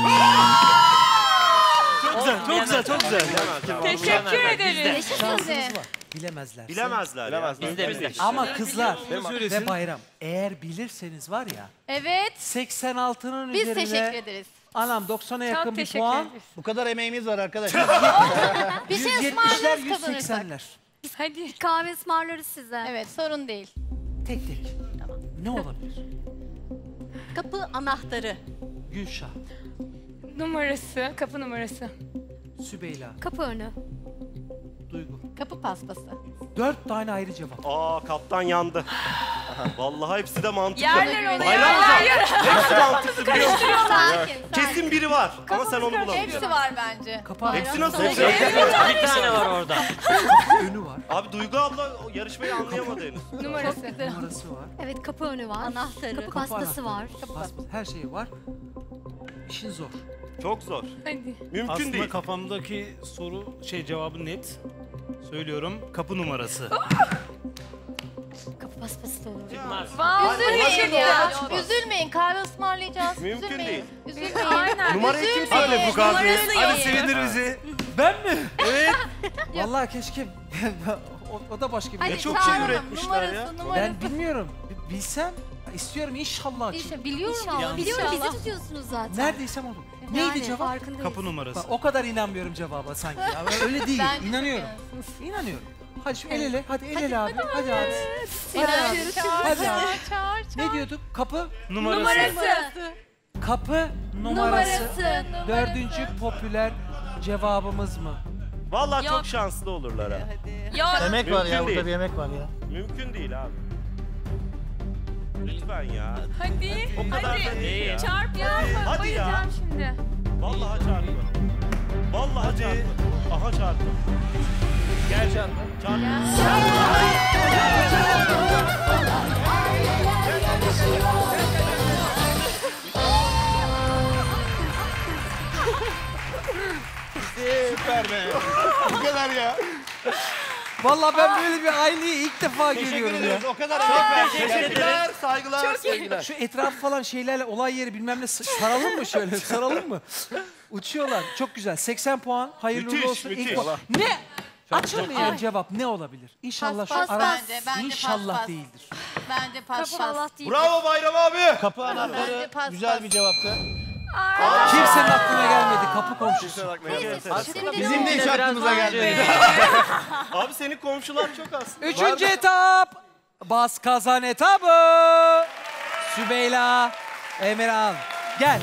Çok güzel, çok güzel, çok güzel. Teşekkür ederiz. Şansınız var. Bilemezler. Bilemezler. Bilemezler. Biz de biz de. Ama kızlar söylesin. ve Bayram eğer bilirseniz var ya Evet. seksen altının Biz üzerine teşekkür ederiz. anam doksana yakın Çok bir teşekkür puan. ederiz. Bu kadar emeğimiz var arkadaşlar. Bir şey yüz yetmişler ısmarlarız yüz kazanırsak. seksenler. Hadi. Kahve ısmarlarız size. Evet sorun değil. Tek tek. Ne olabilir? Kapı anahtarı. Gülşah, Numarası, kapı numarası. Sübeyla, Kapı önü. Duygu. Kapı paspası. Dört tane ayrı cevap. Aa kaptan yandı. Vallahi hepsi de mantıklı. Yerler oluyor. Bayram hocam. Hepsi mantıklı biliyor musun? Sakin. Kesin biri var ama sen onu bulamıyorsun. Hepsi var bence. Kapağı Hepsi nasıl Bayram olacak? Bir tane var orada. önü var. Abi Duygu abla o yarışmayı anlayamadı henüz. Numarası. Numarası var. Evet kapı önü var. Anahtarı. Kapı Kapı paspası var. anahtarı, paspası, her şey var. İşin zor. Çok zor. Hadi. Mümkün Aslında değil. kafamdaki soru şey cevabı net. Söylüyorum kapı numarası. Kapı paspası da olur. Vay. Üzülmeyin ya. Üzülmeyin. Kahve ısmarlayacağız. Mümkün Üzülmeyin. değil. Üzülmeyin. Aynen. Numarayı kim Üzülmeyin. söyledi bu kadar? Numarası Hadi yok. sevindir bizi. Ben mi? Evet. Vallahi keşke o, o da başka bir Hadi şey. çok şey çağıralım. üretmişler numarası, ya. Numarası. Ben bilmiyorum. B- Bilsem istiyorum inşallah. İşte biliyorum. İnşallah. Biliyorum bizi İnşallah. tutuyorsunuz zaten. Neredeysem olur. Neydi Yani cevap? farkındayız. Kapı numarası. Bak, o kadar inanmıyorum cevaba sanki. Ya. Öyle değil. Ben- İnanıyorum. İnanıyorum. Hadi şu el ele. Hadi el ele abi. Hadi abi. Hadi Çağır, abi. çağır, Hadi çağır, abi. çağır, Ne diyorduk? Kapı Numarası. Numarası. kapı numarası. Numarası. Dördüncü popüler cevabımız mı? Vallahi Yok. çok şanslı olurlar ha. Yok. Emek var ya Mümkün burada değil. bir emek var ya. Mümkün değil abi. Lütfen ya. Hadi. O kadar da Hadi. değil ya. Çarp ya. Hadi ya. Bayılacağım şimdi. Vallahi çarpı. Vallahi çarpı. Aha çarpı. Gel canım. Çarpı. Süper be. Bu kadar ya. Vallahi ben böyle bir aileyi ilk defa Teşekkür görüyorum ya. ediyoruz. O kadar emek ver. Teşekkürler, saygılar, sevgiler. Şu etraf falan şeylerle olay yeri bilmem ne s- saralım mı şöyle saralım mı? Uçuyorlar. Çok güzel. seksen puan. Hayırlı Müthiş, uğurlu olsun. müthiş. İlk puan. Ne? Açılmayan cevap ne olabilir? İnşallah şu Paspas ara bence, bence inşallah paspas. değildir. Bence Kapı paspas. Allah değil. Bravo Bayram abi. Kapı anahtarı Bence pas, güzel pas. bir cevaptı. Kimsenin aklına gelmedi kapı komşusu. Bizim de hiç aklımıza gelmedi. Abi senin komşular çok az. Üçüncü etap. Bas kazan etabı. Sübeyla, Emirhan. Gel.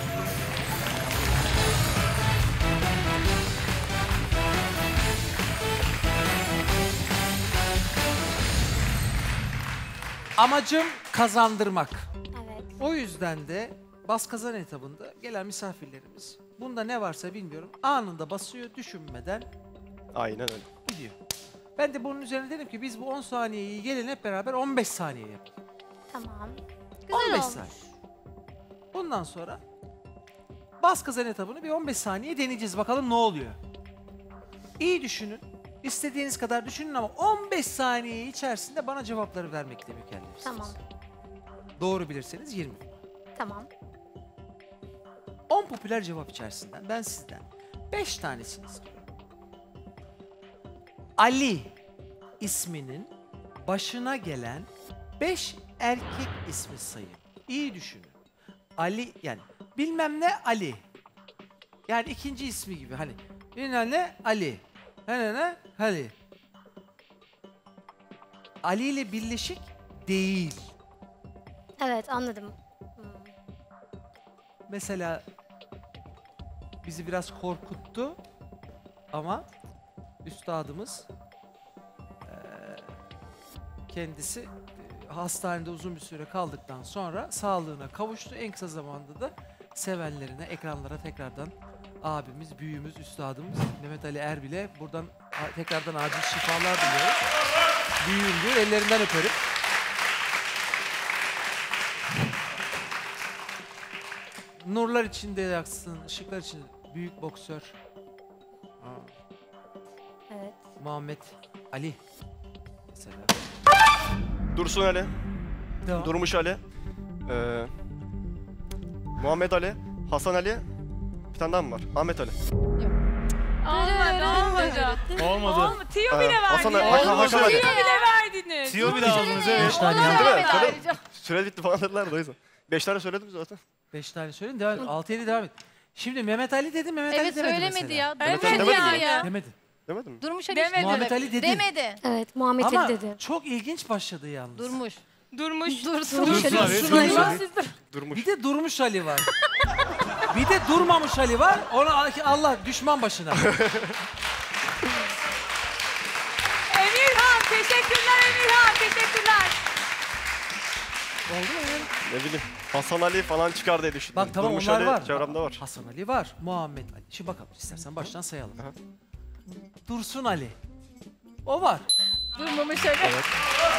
Amacım kazandırmak. Evet. O yüzden de bas kazan etabında gelen misafirlerimiz bunda ne varsa bilmiyorum anında basıyor düşünmeden Aynen öyle. gidiyor. Ben de bunun üzerine dedim ki biz bu on saniyeyi gelin hep beraber on beş saniye yapalım. Tamam. on Güzel beş olmuş. saniye. Bundan sonra bas kazan etabını bir on beş saniye deneyeceğiz bakalım ne oluyor. İyi düşünün. İstediğiniz kadar düşünün ama on beş saniye içerisinde bana cevapları vermekle mükellefsiniz. Tamam. Doğru bilirseniz yirmi. Tamam. on popüler cevap içerisinden ben sizden beş tanesini istiyorum. Ali isminin başına gelen beş erkek ismi sayın. İyi düşünün. Ali yani bilmem ne Ali. Yani ikinci ismi gibi hani bilmem ne Ali. Ne ne Ali. Ali ile birleşik değil. Evet anladım. Mesela bizi biraz korkuttu ama üstadımız eee, kendisi e, hastanede uzun bir süre kaldıktan sonra sağlığına kavuştu. En kısa zamanda da sevenlerine, ekranlara tekrardan abimiz, büyüğümüz, üstadımız Mehmet Ali Erbil'e buradan a- tekrardan acil şifalar diliyoruz. Büyüğüm diyor, ellerinden öperim. Nurlar içinde yaksın, ışıklar içinde büyük boksör. Aa. Evet. Muhammed Ali. Mesela. Dursun Ali. Devam. Durmuş Ali. Ee, Muhammed Ali. Hasan Ali. Bir tane daha mı var? Ahmet Ali. Olmadı, olmadı. Olmadı. Olmadı. Tiyo Ee, bile Hasan verdiniz. Ali. Hakan, Hakan Ali. Tiyo bile verdiniz. Tiyo bile aldınız evet. Beş tane Değil yazdım. mi? Söyle- Süre bitti falan dediler de o yüzden. Beş tane söyledim zaten. Beş tane söyleyin, devam et. Altı yedi devam et. Şimdi Mehmet Ali dedi, Mehmet Ali Evet demedi söylemedi mesela. ya. Evet, Durmuş demedi Ali mi? ya. Demedi. Demedin mi? Durmuş Ali. Demedi. Muhammed Ali dedi. Demedi. Evet, Muhammed Ama Ali dedi. çok ilginç başladı yalnız. Durmuş. Durmuş. Dursun. Durmuş Ali. Dursun Ali, Dursun Ali. Dursun Ali. Siz dur- Durmuş. Bir de Durmuş Ali var. Bir de Durmamış Ali var. Ona Allah düşman başına. Emirhan, teşekkürler Emirhan, teşekkürler. Oldu mu yani? Ne bileyim. Hasan Ali falan çıkar diye düşündüm. Bak tamam Durmuş onlar Ali var. çevremde var. Hasan Ali var. Muhammed Ali. Şimdi bakalım istersen baştan sayalım. Aha. Dursun Ali. O var. Durmamış Ali. Evet.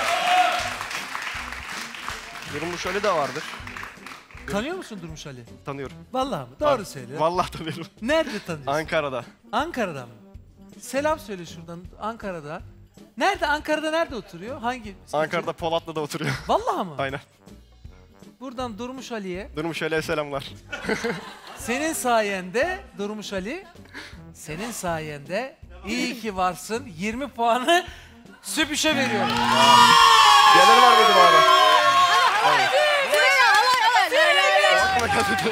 Durmuş Ali de vardır. Tanıyor musun Durmuş Ali? Tanıyorum. Vallahi mi? Doğru söyle. Vallahi tanıyorum. Nerede tanıyorsun? Ankara'da. Ankara'da mı? Selam söyle şuradan Ankara'da. Nerede? Ankara'da nerede oturuyor? Hangi? Ankara'da Polatlı'da oturuyor. Vallahi mı? Aynen. Buradan Durmuş Ali'ye. Durmuş Ali'ye selamlar. Senin sayende Durmuş Ali, senin sayende iyi ki varsın. yirmi puanı Sübüş'e veriyorum. Diğerleri var mıydı bari? Sırayla alay alay. Aklıma geldi.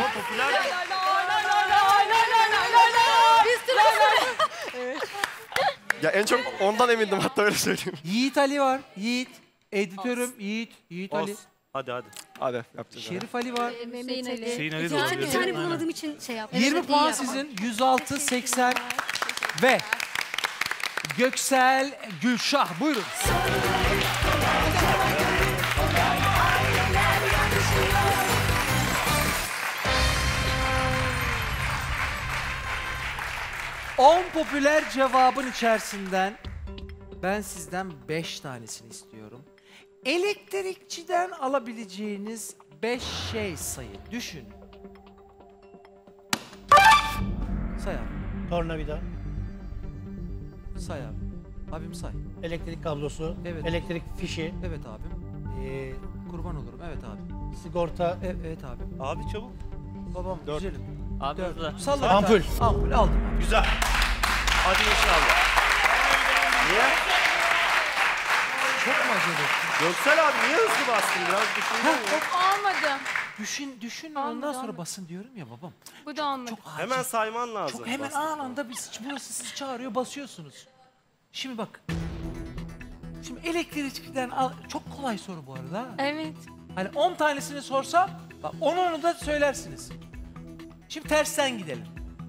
Biz Türk'üz. Ya en çok ondan emindim hatta öyle söyleyeyim. Yiğit Ali var. Yiğit. Editörüm Yiğit. Yiğit Ali. Olsun. Hadi hadi. Hadi yapacağız. Şerif Ali var. Mehmet Ali. Hüseyin Ali de Yani olabilir. bir tane Aynen. bulamadığım için şey yaptım. yirmi Evet, puan iyi. sizin. yüz altı seksen ve Göksel Gülşah. Buyurun. on popüler cevabın içerisinden ben sizden beş tanesini istiyorum. Elektrikçiden alabileceğiniz beş şey sayın. Düşün. Say abi. Tornavida, Say abi. Abim say. elektrik kablosu, Evet. elektrik fişi, Evet abim. e, Kurban olurum. Evet abi. sigorta, E- evet abi. Abi çabuk. Babam Dört. güzelim. Abi Dört. hızlı. Salla Ampul. bir tane. Ampul aldım. Güzel. Hadi inşallah. Niye? Çok mu acele ettin? Göksel abi niye hızlı bastın? Biraz düşündün mü? Olmadı. Düşün, düşün Aldım, ondan sonra aldım. basın diyorum ya babam. Bu da olmadı. Çok acil. Hemen sayman lazım. Çok hemen Bastın. anında biz, burası sizi çağırıyor, basıyorsunuz. Şimdi bak. Şimdi elektrikçiden al, çok kolay soru bu arada. Evet. Hani on tanesini sorsam, bak onunu da söylersiniz. Şimdi tersten gidelim.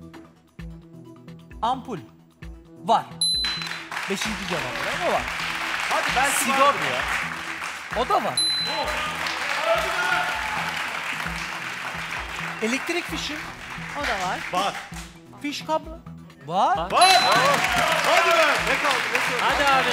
Ampul. Var. Beşinci cevap ama var. Hadi belki Sigorta. vardır ya. O da var. Elektrik fişi. O da var. Var. Fiş kablo. Var. Var. Hadi be. Ne kaldı? Ne söyledi? Hadi abi.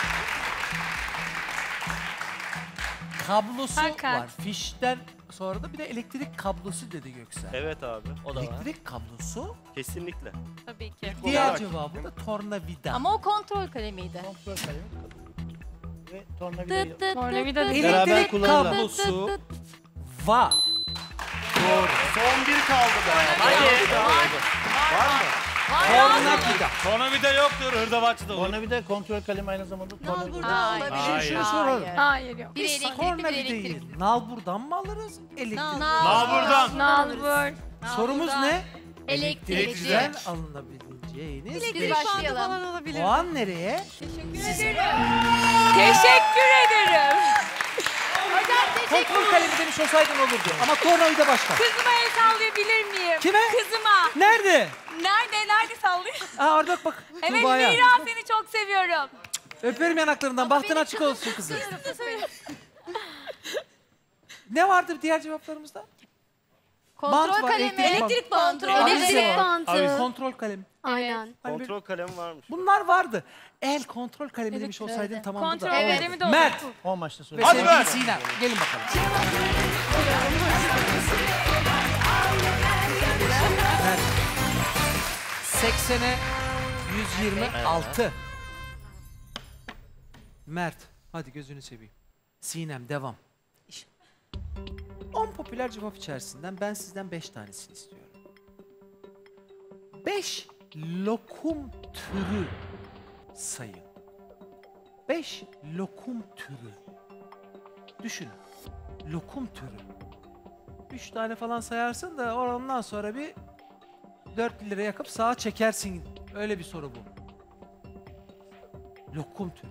Kablosu Hakan. var. Fişten sonra da bir de elektrik kablosu dedi Göksel. Evet abi. O da var. Elektrik kablosu. Kesinlikle. Tabii ki. Diğer olarak. cevabı da tornavida. Ama o kontrol kalemiydi. kontrol kalemi ve tornavidayı. Tıt tıt Tornavida tıt değil. tıt. Beraber Elektrik kullanılan. kablosu var. Doğru. Son bir kaldı be. Hadi. Var mı? Tornavida. Tornavida yoktur. Hırdavatçı da olur. Tornavida kontrol kalemi aynı zamanda tornavida. Hayır. Şimdi şunu soralım. Hayır yok. Bir Biz elektrikli bir tornavidayı elektrikli. nalburdan mı alırız? Elektrik. Nalburdan. Nalbur. Sorumuz ne? Elektrikçiden. Elektrikten alınabileceğiniz Elektrikli beş. başlayalım. Puan nereye? Teşekkür ederim. Hocam teşekkür Kontrol kalemi demiş olsaydın olurdu. Ama tornavida başka. Kızıma el sallayabilir miyim? Kime? Kızıma. Nerede? Nerede? Nerede sallıyor? Aa orada bak. Evet Tuğba'ya. Mira seni çok seviyorum. Öperim yanaklarından. Bahtın açık olsun kızım. Ne vardı diğer cevaplarımızda? Kontrol Bant var, kalemi. elektrik bant. Elektrik bantı. Elektrik Elektrik bantı. Kontrol kalemi. Aynen. Hani bir- Kontrol kalemi varmış. bunlar vardı. El kontrol kalemi Evet, demiş olsaydın evet. tamamdı Kontrol da. kalemi de olur. Mert on maçta ve söyleyeyim. sevgili Sinem. Gelin bakalım. Mert. seksene yüz yirmi altı. Mert. Hadi gözünü seveyim. Sinem devam. on popüler cevap içerisinden ben sizden beş tanesini istiyorum. beş lokum türü sayın. beş lokum türü. Düşünün. Lokum türü. üç tane falan sayarsın da ondan sonra bir dört lira yakıp sağa çekersin. Öyle bir soru bu. Lokum türü.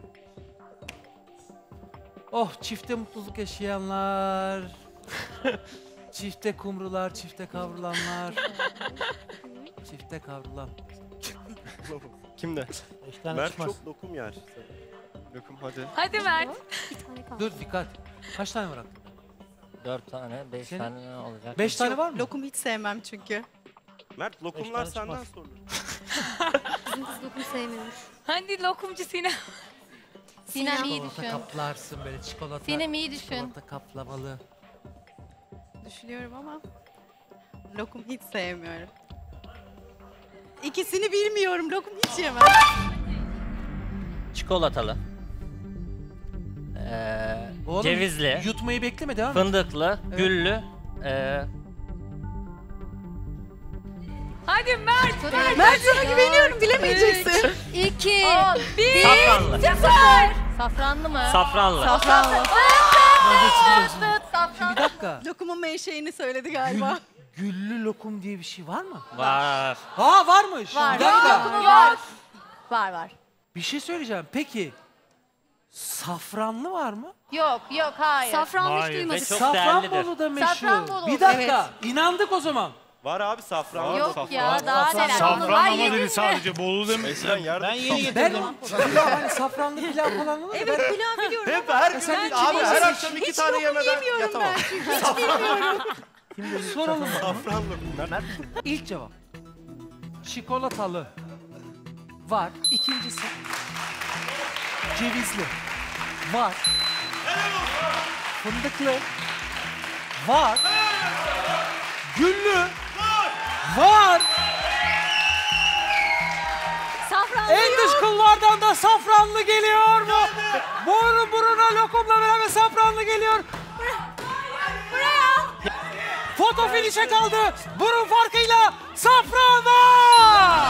Oh, çifte mutluluk yaşayanlar. Çifte kumrular, çifte kavrulanlar. Çifte kavrulan. Kimde? Beş tane Mert çıkmaz. çok lokum yer. Lokum hadi. Hadi Mert. Bir tane kaldı. Dur dikkat. Kaç tane var aklında? Dört tane, beş Senin- tane olacak. Beş tane var mı? Lokum hiç sevmem çünkü. Mert lokumlar tane senden çıkmaz. sorulur. Bizim kız lokum sevmiyormuş. Hadi lokumcu Sinem. Sinem iyi Çikolata düşün. kaplarsın böyle çikolata. Sinem iyi düşün. Çikolata kaplamalı. Düşünüyorum ama lokum hiç sevmiyorum. İkisini bilmiyorum. Lokum hiç yemem. Çikolatalı. Ee, Oğlum, cevizli. Yutmayı bekleme devam et. Fındıklı. Evet. Güllü. Ee, Hadi Mert. Mert. Ben sana güveniyorum. Bilemeyeceksin. İki. Bir. safranlı. Sıfır. Safranlı mı? Safranlı. Safranlı. Şimdi bir dakika. Lokumun menşeini söyledi galiba. Güllü lokum diye bir şey var mı? Var. Aa varmış. Var. Bir dakika. Lokumu var. Var var. Bir şey söyleyeceğim. Peki safranlı var mı? Yok yok hayır. Safranlı hiç Hayır, ve duymadık. çok değerlidir. Safranbolu da meşhur. Safranbolu, Bir dakika. İnandık o zaman. Var abi safran. Yok ya daha neler. Onu var yedin mi? Bolu demiş. Eskiden yerdik. Ben yeni Ben getirdim. hani safranlı pilav falan anlamadım. Evet pilav biliyorum. Hep her gün sen abi hiç her bilmiyorsun. akşam iki tane yemeden yatamam. Soralım. Safranlı. İlk cevap. Çikolatalı. Var. İkincisi. Cevizli. Var. Fındıklı. Var. Güllü. Var. Safranlı En dış kıllardan da safranlı geliyor mu? Burun buruna lokumla beraber safranlı geliyor. buraya. Foto finişe kaldı. Burun farkıyla safran var.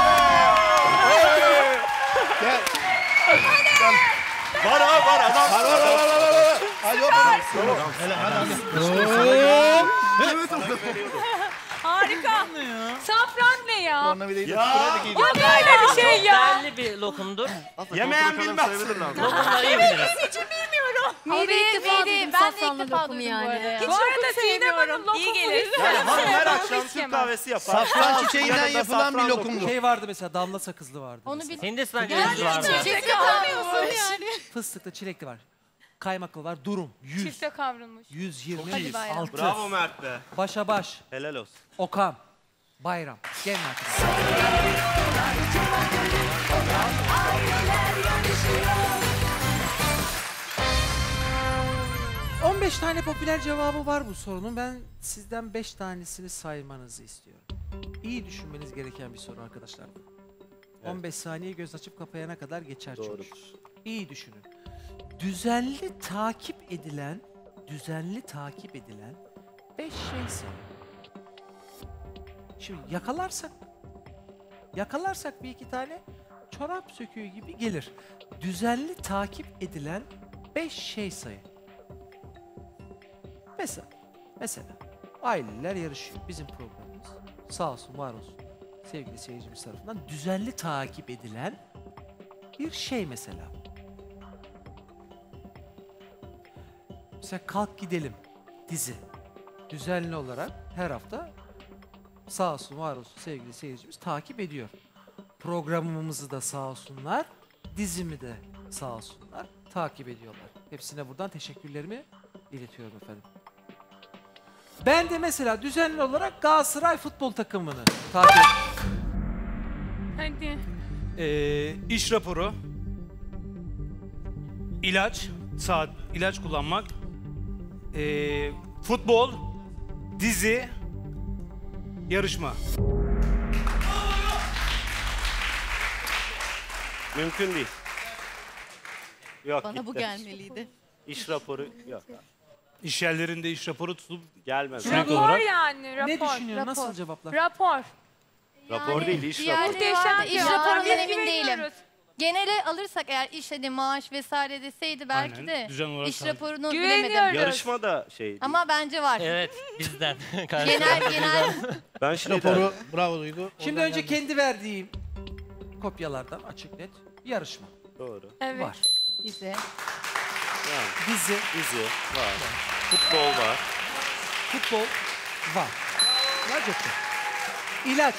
Var abi var adam. Var var var var. Hele hadi hadi. Harika. Safran ne ya? Sonra bir de Ya. O böyle bir şey ya. Değerli bir lokumdur. Yemeyen bilmez. Lokumları iyi biliriz. Ama ben ilk Midi defa midi. duydum Ben de safranlı ilk defa lokum duydum yani. bu arada ya. Bu arada Sinem Hanım lokumu İyi gelir. Yani hanım her akşam Hiç Türk yemem. kahvesi yapar. Safran çiçeğinden Yanında yapılan bir safran lokumdur. Şey vardı mesela damla sakızlı vardı. Onu mesela. bir Hindistan cevizi vardı. çiçekli kalmıyorsun yani. Fıstıklı çilekli var. Kaymaklı var. Durum. yüz. Çifte kavrulmuş. yüz yirmi Hadi bayram. altı. Bravo Mert be. Başa baş. Helal olsun. Okan. Bayram. Gelin arkadaşlar. on beş tane popüler cevabı var bu sorunun. Ben sizden beş tanesini saymanızı istiyorum. İyi düşünmeniz gereken bir soru arkadaşlar. on beş saniye göz açıp kapayana kadar geçer çünkü. Doğrudur. İyi düşünün. Düzenli takip edilen, düzenli takip edilen beş şey sayın. Şimdi yakalarsak, yakalarsak bir iki tane çorap söküğü gibi gelir. Düzenli takip edilen beş şey sayın. Mesela, mesela aileler yarışıyor. Bizim programımız sağ olsun var olsun sevgili seyircimiz tarafından düzenli takip edilen bir şey mesela. Mesela Kalk Gidelim dizi düzenli olarak her hafta sağ olsun var olsun sevgili seyircimiz takip ediyor. Programımızı da sağ olsunlar, dizimi de sağ olsunlar. Takip ediyorlar. Hepsine buradan teşekkürlerimi iletiyorum efendim. Ben de mesela düzenli olarak Galatasaray futbol takımını takip ediyorum. Hadi. Ee, iş raporu, ilaç, saat, ilaç kullanmak, ee, futbol, dizi, yarışma. Mümkün değil. Yok, Bana bu gitti. gelmeliydi. İş raporu yok. İş yerlerinde iş raporu tutup Gelmez. sürekli Rapor olarak. yani rapor. Ne düşünüyorsun? rapor. Nasıl cevaplar? Rapor. Rapor değil, iş raporu. Yani Muhteşem iş ya. raporundan Biz emin değilim. güveniyoruz. Genele alırsak eğer iş hani maaş vesaire deseydi belki Aynen, de düzen olarak iş takip. raporunu Güveniyoruz. bilemedim. Yarışma da şey değil. Ama bence var. Evet, bizden. Genel genel Ben şey Raporu bravo Duygu. Şimdi Oradan önce geldi. kendi verdiğim kopyalardan açık net yarışma Doğru. Evet. var. bize. Yani Dizi, dizi var. Futbol var. futbol var. İlaç yok. İlaç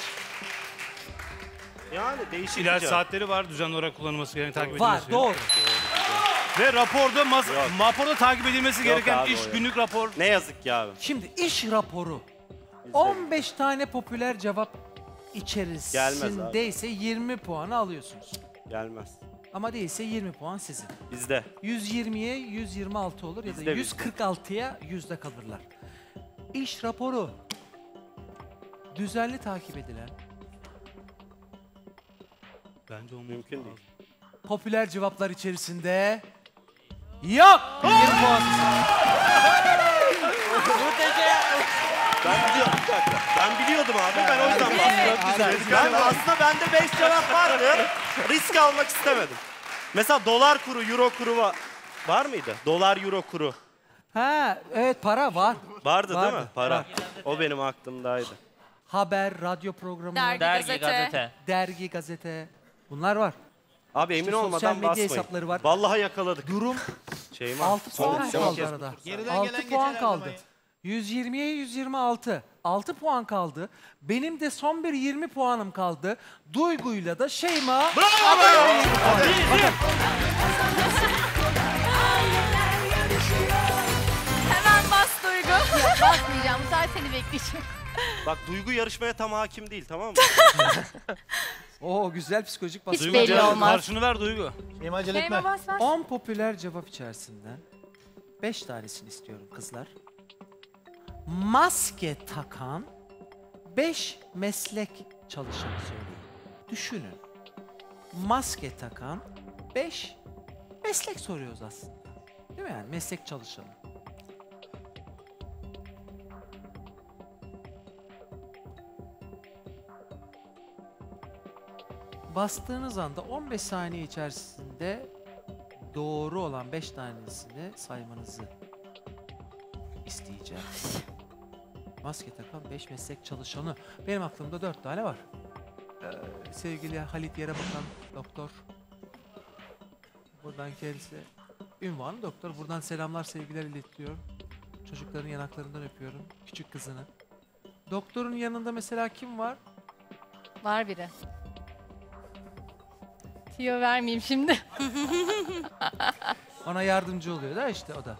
Yani değişik İlaç bir saatleri var, düzenli olarak kullanılması gereken, takip var. edilmesi Doğru. Ve raporda, mas- Yok. raporda takip edilmesi Yok gereken abi, iş, o yok. günlük rapor. Ne yazık ki abi. Şimdi iş raporu on beş tane popüler cevap içerisindeyse yirmi puanı alıyorsunuz. Gelmez. Ama değilse yirmi puan sizin. Bizde. yüz yirmiye yüz yirmi altı olur ya da Bizde, bizde. yüz kırk altıya yüzde kalırlar. İş raporu düzenli takip edilen Bence olmaz. Mümkün değil. popüler cevaplar içerisinde yok. Bir puan sizin. Ben biliyordum. Bir dakika. Ben biliyordum abi. Ben o yüzden bastım. Ben aslında bende beş cevap vardı. Risk almak istemedim. Mesela dolar kuru, euro kuru var. Var mıydı? Dolar, euro kuru. Ha, evet para var. Vardı değil Vardı, mi? Para. var. O benim aklımdaydı. Haber, radyo programı, Dergi, Dergi, gazete. gazete. dergi, gazete. Bunlar var. Abi emin İşte sosyal olmadan medya basmayın. hesapları var. Vallahi yakaladık. Durum Şeyma. altı puan Son- kaldı arada. Geriden altı gelen puan geçer her kaldı. zaman. yüz yirmiye yüz yirmi altı. altı puan kaldı. Benim de son bir yirmi puanım kaldı. Duygu'yla da Şeyma. Bravo! Bakın. Hemen bas Duygu. Ya, basmayacağım. Bu sefer seni bekleyeceğim. Bak Duygu yarışmaya tam hakim değil, tamam mı? Oo, güzel psikolojik basın. Hiç belli Duygu, olmaz. karşını ver Duygu. Şeyma acele etme. Şeyma bas bas. on popüler cevap içerisinden beş tanesini istiyorum kızlar. Maske takan beş meslek çalışanı söyleyin. Düşünün. Maske takan beş meslek soruyoruz aslında. Değil mi yani? Meslek çalışanı. Bastığınız anda on beş saniye içerisinde doğru olan beş tanesini saymanızı isteyeceğim. Maske takan beş meslek çalışanı. Benim aklımda dört tane var. Ee, sevgili Halit Yerebakan doktor. Buradan kendisi ünvanı doktor. Buradan selamlar, sevgiler iletiyorum. Çocukların yanaklarından öpüyorum. Küçük kızını. Doktorun yanında mesela kim var? Var biri. Tiyo vermeyeyim şimdi. Ona yardımcı oluyor da işte o da.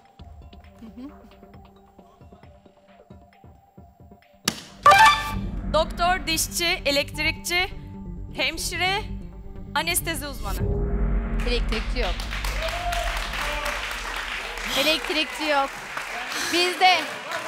Doktor, dişçi, elektrikçi, hemşire, anestezi uzmanı. Elektrikçi yok. Elektrikçi yok. Bizde.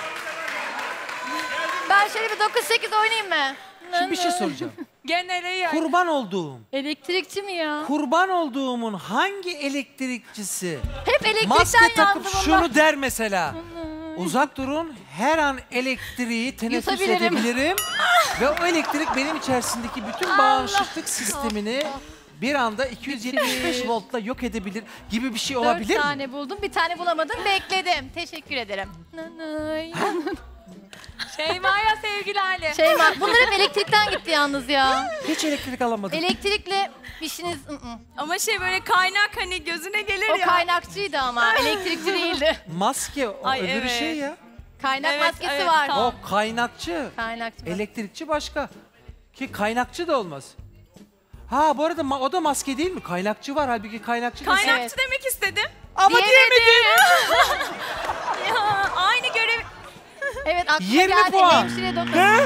Ben şöyle bir dokuz sekiz oynayayım mı? Şimdi bir şey soracağım. Genele yani. Kurban olduğum, Elektrikçi mi ya? kurban olduğumun hangi elektrikçisi Hep elektrikten maske takıp yandım ondan. şunu der mesela. Uzak durun, her an elektriği teneffüs Yutabilirim. edebilirim. Ve o elektrik benim içerisindeki bütün bağışıklık sistemini bir anda iki yüz yetmiş beş voltla yok edebilir gibi bir şey olabilir Dört mi? tane buldum, bir tane bulamadım. Bekledim. Teşekkür ederim. Nanay. Şeyma'ya sevgilerle. Şeyma, bunlar hep elektrikten gitti yalnız ya. Hiç elektrik alamadım. Elektrikle işiniz... ı-ı. Ama şey böyle kaynak hani gözüne gelir O ya. kaynakçıydı ama, elektrikçi değildi. Maske, o Ay, öbür evet. şey ya. Kaynak Evet, maskesi evet, var. tamam. O kaynakçı. Kaynakçı var. Elektrikçi başka. Ki kaynakçı da olmaz. Ha bu arada ma- o da maske değil mi? Kaynakçı var halbuki kaynakçı da sen- Kaynakçı demek istedim. Ama diyemedim. Ya aynı görev. Evet aklıma yirmi geldi. puan. Hemşire doktor. Ne?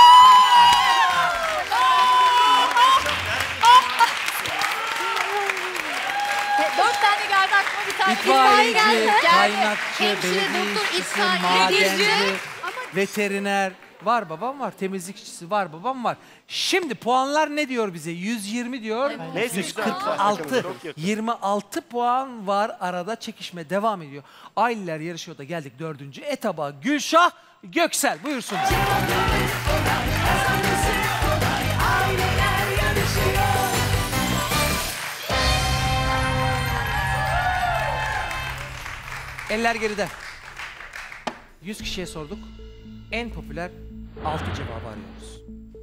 Dört tane geldi aklıma bir tane. İtfaiyeci, geldi. kaynakçı, Hemşire, belediye doktor, işçisi, itfaiye, madenci, denizci. veteriner. Var babam var, temizlikçisi var babam var. Şimdi puanlar ne diyor bize? yüz yirmi diyor, Neyse, yüz güzel. kırk altı. Çok yakın. yirmi altı puan var arada, çekişme devam ediyor. Aileler yarışıyor da geldik dördüncü etaba. Gülşah Göksel buyursunuz. Aileler yarışıyor. Eller geride. yüz kişiye sorduk. En popüler altı cevabı arıyoruz.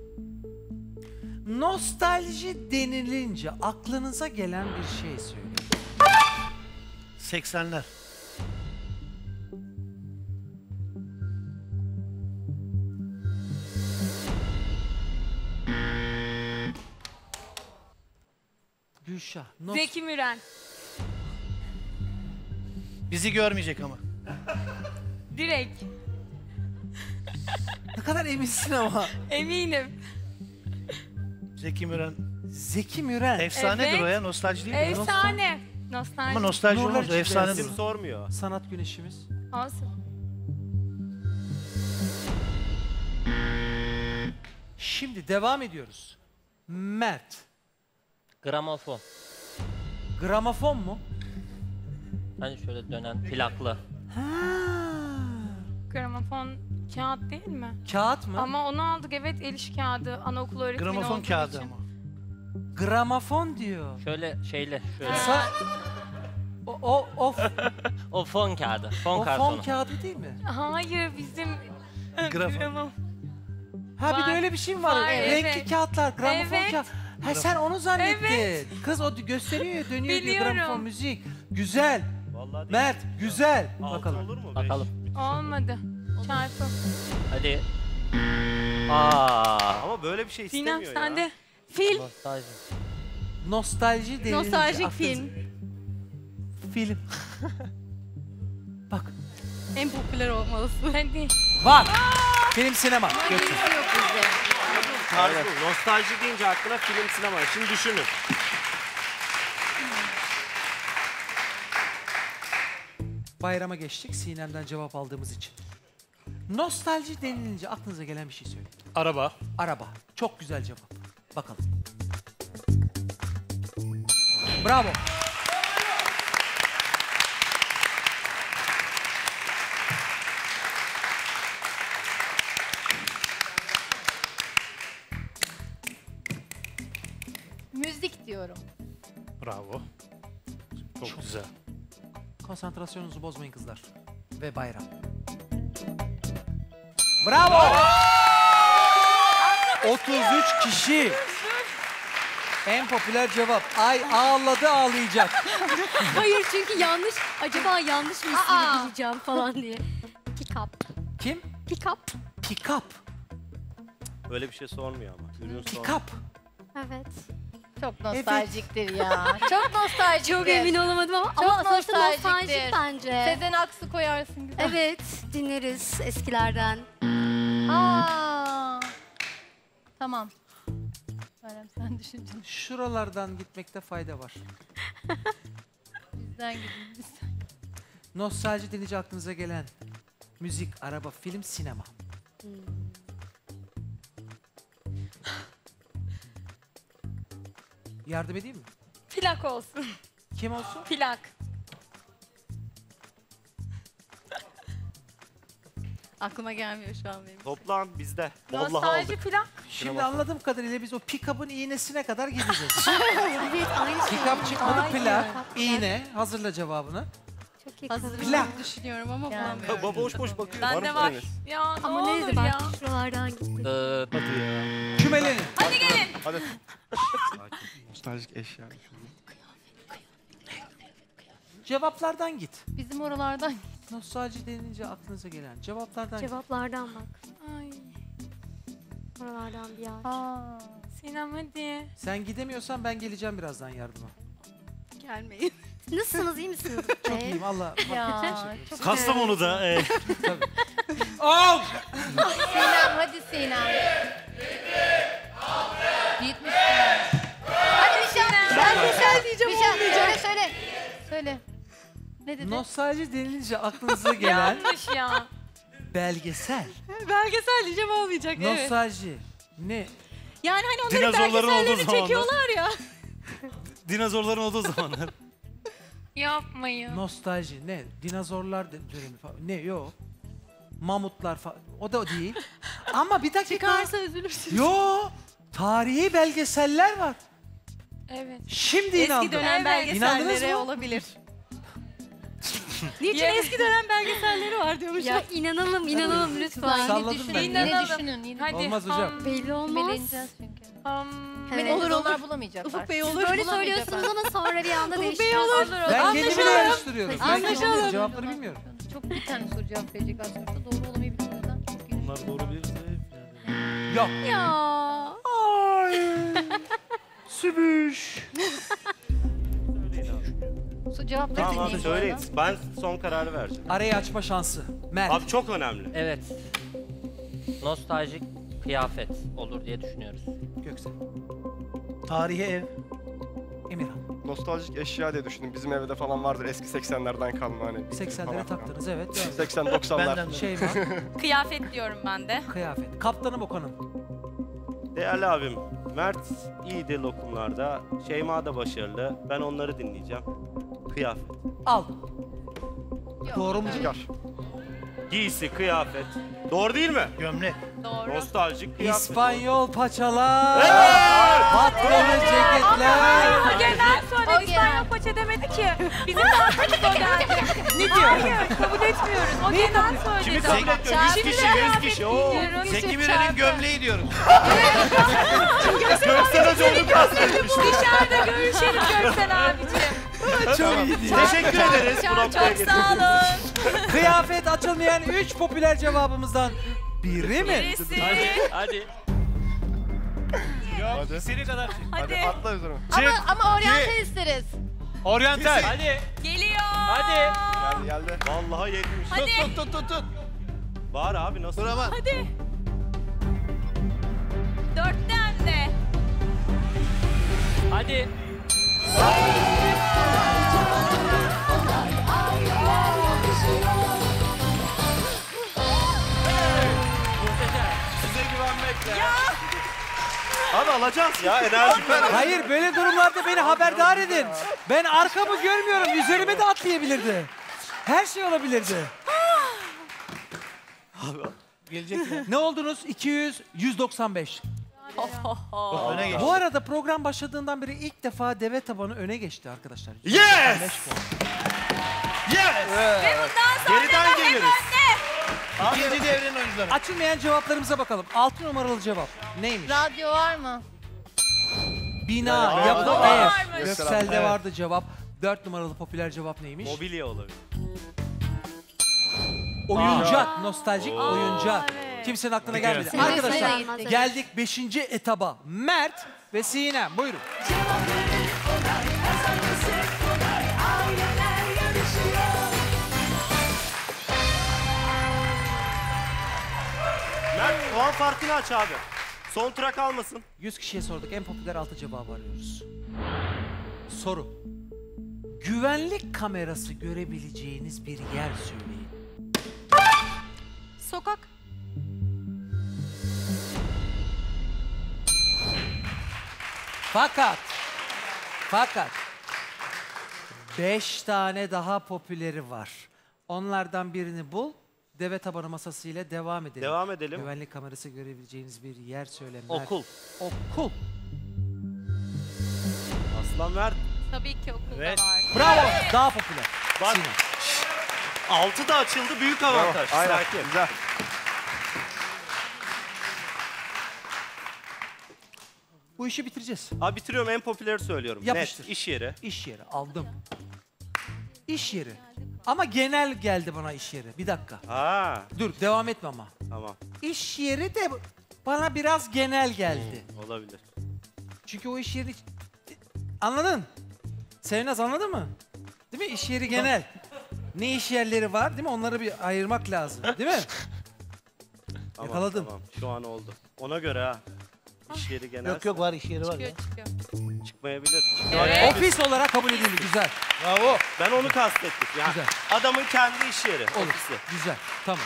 Nostalji denilince aklınıza gelen bir şey söyleyin. seksenler. Gülşah. Nos- Zeki Müren. Bizi görmeyecek ama. Direkt. Ne kadar eminsin ama. Eminim. Zeki Müren. Zeki Müren. Efsanedir Evet. o ya, nostalji değil mi? Efsane. Nostalji. Ama nostalji Nurlar olmaz, o içinde. efsanedir. İsim sormuyor. Sanat güneşimiz. Olsun. Şimdi devam ediyoruz. Mert. Gramofon. Gramofon mu? Hani şöyle dönen plaklı. Gramofon kağıt değil mi? Kağıt mı? Ama onu aldık evet, el işi kağıdı. Anaokulu öğretmeni Gramofon olduğu kağıdı için. ama. Gramofon diyor. Şöyle şeyle şöyle. Sa- o, o, o, O fon kağıdı. Fon o kartonu. fon kağıdı değil mi? Hayır bizim... Grafon. Gramofon. Ha bir de Var. öyle bir şey mi var? Var, Renkli evet. kağıtlar, gramofon Evet. kağıt. Ha sen onu zannettin. Evet. Kız o gösteriyor ya, dönüyor diyor Biliyorum. gramofon müzik. Güzel. Vallahi değil. Mert güzel. Altı Bakalım. olur mu? Bakalım. Beş. Olmadı. Çarpı. Hadi. Aa. Ama böyle bir şey Sinem istemiyor ya. sende. Fil. Nostalji. Nostalji denilince Nostaljik aklınıza- film. Film. Bak. En popüler olmalısın. Hadi. Var. Film sinema. Götür. Tarzı, nostalji deyince aklına film sinema. Şimdi düşünün. Bayrama geçtik Sinem'den cevap aldığımız için. Nostalji denilince aklınıza gelen bir şey söyleyin. Araba. Araba. Çok güzel cevap. Bakalım. Bravo. Müzik diyorum. Bravo. Çok, Çok güzel. Konsantrasyonunuzu bozmayın kızlar. Ve bayram. Bravo. otuz üç kişi. En popüler cevap. Ay ağladı ağlayacak. Hayır çünkü yanlış. Acaba yanlış mı Aa. ismini bileceğim falan diye. Pick up. Kim? Pick up. Pick up. Öyle bir şey sormuyor ama. Ürün Pick sormuyor. up. Evet. Çok nostaljiktir ya. Çok nostaljiktir. Çok emin olamadım ama, Çok ama sonuçta nostaljiktir. nostaljik bence. Sezen Aksu koyarsın güzel. Evet, dinleriz eskilerden. Aa. Tamam. Meryem sen düşündün. Şuralardan gitmekte fayda var. Bizden gidin bizden. Nostalji denince aklınıza gelen müzik, araba, film, sinema. Yardım edeyim mi? Plak olsun. Kim olsun? Plak. Aklıma gelmiyor şu an benim. Toplan bizde. Vallahi Nostalji aldık. plak. Şimdi anladığım kadarıyla biz o pick-up'ın iğnesine kadar gideceğiz. Evet, aynı şey. Pick-up çıkmadı, Aynen. plak, iğne. Hazırla cevabını. Çok yakın. Plak. Düşünüyorum ama Yani. bulamıyorum. Baba boş boş bakıyor. Bende mı var. süreniz? Ya ne Ama olur neydi ya. bak şuralardan gitti. Dıt. Hadi ya. Kümelenin. Hadi gelin. Hadi. Nostaljik eşya. Cevaplardan git. Bizim oralardan. Nostalji denince aklınıza gelen cevaplardan git. Cevaplardan bak. Ay. Oralardan bir yer. Aa. Sinem hadi. Sen gidemiyorsan ben geleceğim birazdan yardıma. Gelmeyin. Nasılsınız, iyi misiniz? Çok iyiyim Allah. Ya, çok Kastamonu'da. E. Oh! Sinem hadi Sinem. yetmiş Sinem. Hadi Nişan. Ben Nişan diyeceğim, Nişan olmayacak. söyle söyle. Söyle. Ne dedi? Nostalji denilince aklınıza gelen Yanlış ya. belgesel. Belgesel diyeceğim olmayacak. Evet. Nostalji. Ne? Yani hani onların Dinozorların olduğu belgesellerini zamanlar. çekiyorlar ya. Dinozorların olduğu zamanlar. Yapmayın. Nostalji. Ne? Dinozorlar de- dönemi falan. Ne? Yok. Mamutlar falan. O da değil. Ama bir dakika. Çıkarsa üzülürsün. Yo. Tarihi belgeseller var. Evet. Şimdi Eski inandım. dönem İnandınız belgeselleri mı? olabilir. Niçin eski dönem belgeselleri var diyormuş. Ya inanalım, inanalım lütfen. Salladım düşünün, ben. Yine İnanalım. düşünün. Yine. Hadi. Olmaz hocam. Belli olmaz. Meleneceğiz çünkü. Um, Evet. Olur olur bulamayacaklar. Ufuk Bey Siz olur. böyle bulamayacaklar. söylüyorsunuz ama sonra bir anda Ufuk Bey değiştiriyorsunuz. olur. Ben kendimi de Anlaşalım. yarıştırıyorum. Ben kendimi Anlaşalım. de cevapları bilmiyorum. Çok bir tane soru cevap verecek az sonra. Doğru olamayabilir o yüzden. Çok iyi. Bunlar doğru bilirse. Yok. Ya. Ay. Sübüş. So, cevapları Tamam abi dinleyin bu söyleyin. arada. Ben son kararı vereceğim. Arayı açma şansı. Mert. Abi çok önemli. Evet. Nostaljik kıyafet olur diye düşünüyoruz. Göksel. Tarihi ev. Emirhan. Nostaljik eşya diye düşündüm. Bizim evde falan vardır eski seksenlerden kalma hani. seksenlere taktınız evet. seksen doksanlar. Benden de. Şey var. Kıyafet diyorum ben de. Kıyafet. Kaptanım Okan'ım. Değerli abim, Mert iyiydi lokumlarda. Şeyma da başarılı. Ben onları dinleyeceğim. Kıyafet. Aldım. Doğru mu? Çıkar. Giysi, kıyafet. Doğru değil mi? Gömlek. Doğru. Nostaljik kıyafet. İspanyol paçalar. Patronlu ceketler. O genel O söyledi. genel. İspanyol paça demedi ki. Bizim de artık o geldi. Ne diyor? Hayır kabul etmiyoruz. O genel söyledi. Kimi kabul etmiyor? Yüz kişi, yüz kişi. Oo. Zeki Müren'in gömleği diyoruz. Göksel Hoca onu kastetmiş. Dışarıda görüşelim Göksel abiciğim. Çok iyi. Teşekkür ederiz bu noktaya Çok sağ olun. Kıyafet açılmayan üç popüler cevabımızdan biri mi? Birisi. Hadi. Hadi. Hadi. Seni kadar. Hadi atla üzerine. Ama, ama oryantal isteriz. Oryantal. Hadi. Geliyor. Hadi. Geldi geldi. Vallahi yetmiş. Hadi. Tut tut tut tut. Var abi nasıl? Dur aman. Hadi. Dörtten de. Hadi. Size güvenmekle. Abi alacağız ya enerji. Hayır böyle durumlarda beni haberdar edin. Ben arkamı görmüyorum. Üzerime de atlayabilirdi. Her şey olabilirdi. Gelecekler. Ne oldunuz? iki yüz, yüz doksan beş. Öne geç. Bu arada program başladığından beri ilk defa deve tabanı öne geçti arkadaşlar. Yes! beş puan. Yes! Ve bundan sonra Geriden da geliriz. hemen ne? İkinci devrenin oyuncuları. Açılmayan cevaplarımıza bakalım. altı numaralı cevap neymiş? Radyo var mı? Bina, Evet. yapı, Aa, ev. varmış. Göksel'de Evet. vardı cevap. dört numaralı popüler cevap neymiş? Mobilya olabilir. Oyuncak, nostaljik Oo. oyuncak. evet. Kimsenin aklına Peki. gelmedi. Senin Arkadaşlar aklına gitti. geldik beşinci etaba. Mert ve Sinem buyurun. Aileler yarışıyor. Mert puan farkını aç abi. Son tura kalmasın. yüz kişiye sorduk. En popüler altı cevabı arıyoruz. Soru. Güvenlik kamerası görebileceğiniz bir yer söyleyin. Sokak. Fakat, fakat beş tane daha popüleri var. Onlardan birini bul. Deve tabanı masasıyla devam edelim. Devam edelim. Güvenlik kamerası görebileceğiniz bir yer söyle. Mert. Okul. Okul. Aslan Mert. Tabii ki okulda Evet. var. Bravo. Daha popüler. Bak. Sinem. Altı da açıldı büyük avantaj. Aynen. Sakin. Güzel. Bu işi bitireceğiz. Abi bitiriyorum en popüleri söylüyorum. Yapıştır. Net iş yeri. İş yeri aldım. İş yeri. Ama genel geldi bana iş yeri. Bir dakika. Ha, Dur devam etme ama. tamam. İş yeri de bana biraz genel geldi. Olabilir. Çünkü o iş yeri... Anladın? Sevnaz anladın mı? Değil mi? İş yeri genel. Ne iş yerleri var değil mi? Onları bir ayırmak lazım. Değil mi? Tamam, Yakaladım. Tamam. Şu an oldu. Ona göre ha. İş yeri genel. Yok yok var iş yeri var ya. Çıkıyor. Çıkmayabilir. Evet. Ofis olarak kabul edildi. Güzel. Bravo. Ben onu kastettim. Yani Güzel. adamın kendi iş yeri. Olur. Ofisi. Güzel. Tamam.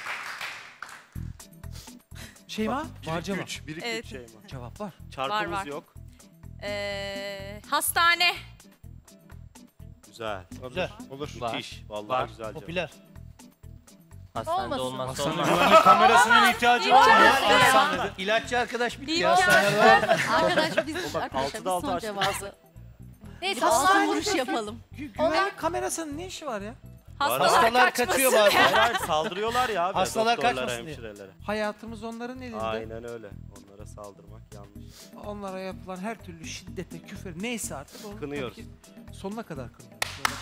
Şeyma? Var cevap. Üç, bir, iki, Evet. üç şey mi? Cevap var. Çarpımız Var, var. yok. Ee, hastane. Güzel. Güzel. Olur. Var. Müthiş. Vallahi Var. güzel cevap. Popüler. Hastanede Olmasın. olmazsa Hastanın olmaz. güvenlik kamerasının ihtiyacı var mı? İhtiyacı var. Hastanede. İlaççı arkadaş bitti ya. İmkan Hastaneler var. Arkadaş biz Bak, arkadaşlar altıda biz altı son açtık. cevabı. Neyse Altın onlar vuruş yapalım. Gü güvenlik kamerasının ne işi var ya? Hastalar, Hastalar kaçmasın. kaçıyor bazen. Hayır hayır saldırıyorlar ya abi. Hastalar doktorlara, kaçmasın diye. hemşirelere. Hayatımız onların elinde. Aynen öyle. Onlara saldırmak yanlış. Onlara yapılan her türlü şiddete, küfür neyse artık onu Kınıyoruz. tabii ki sonuna kadar kınıyoruz.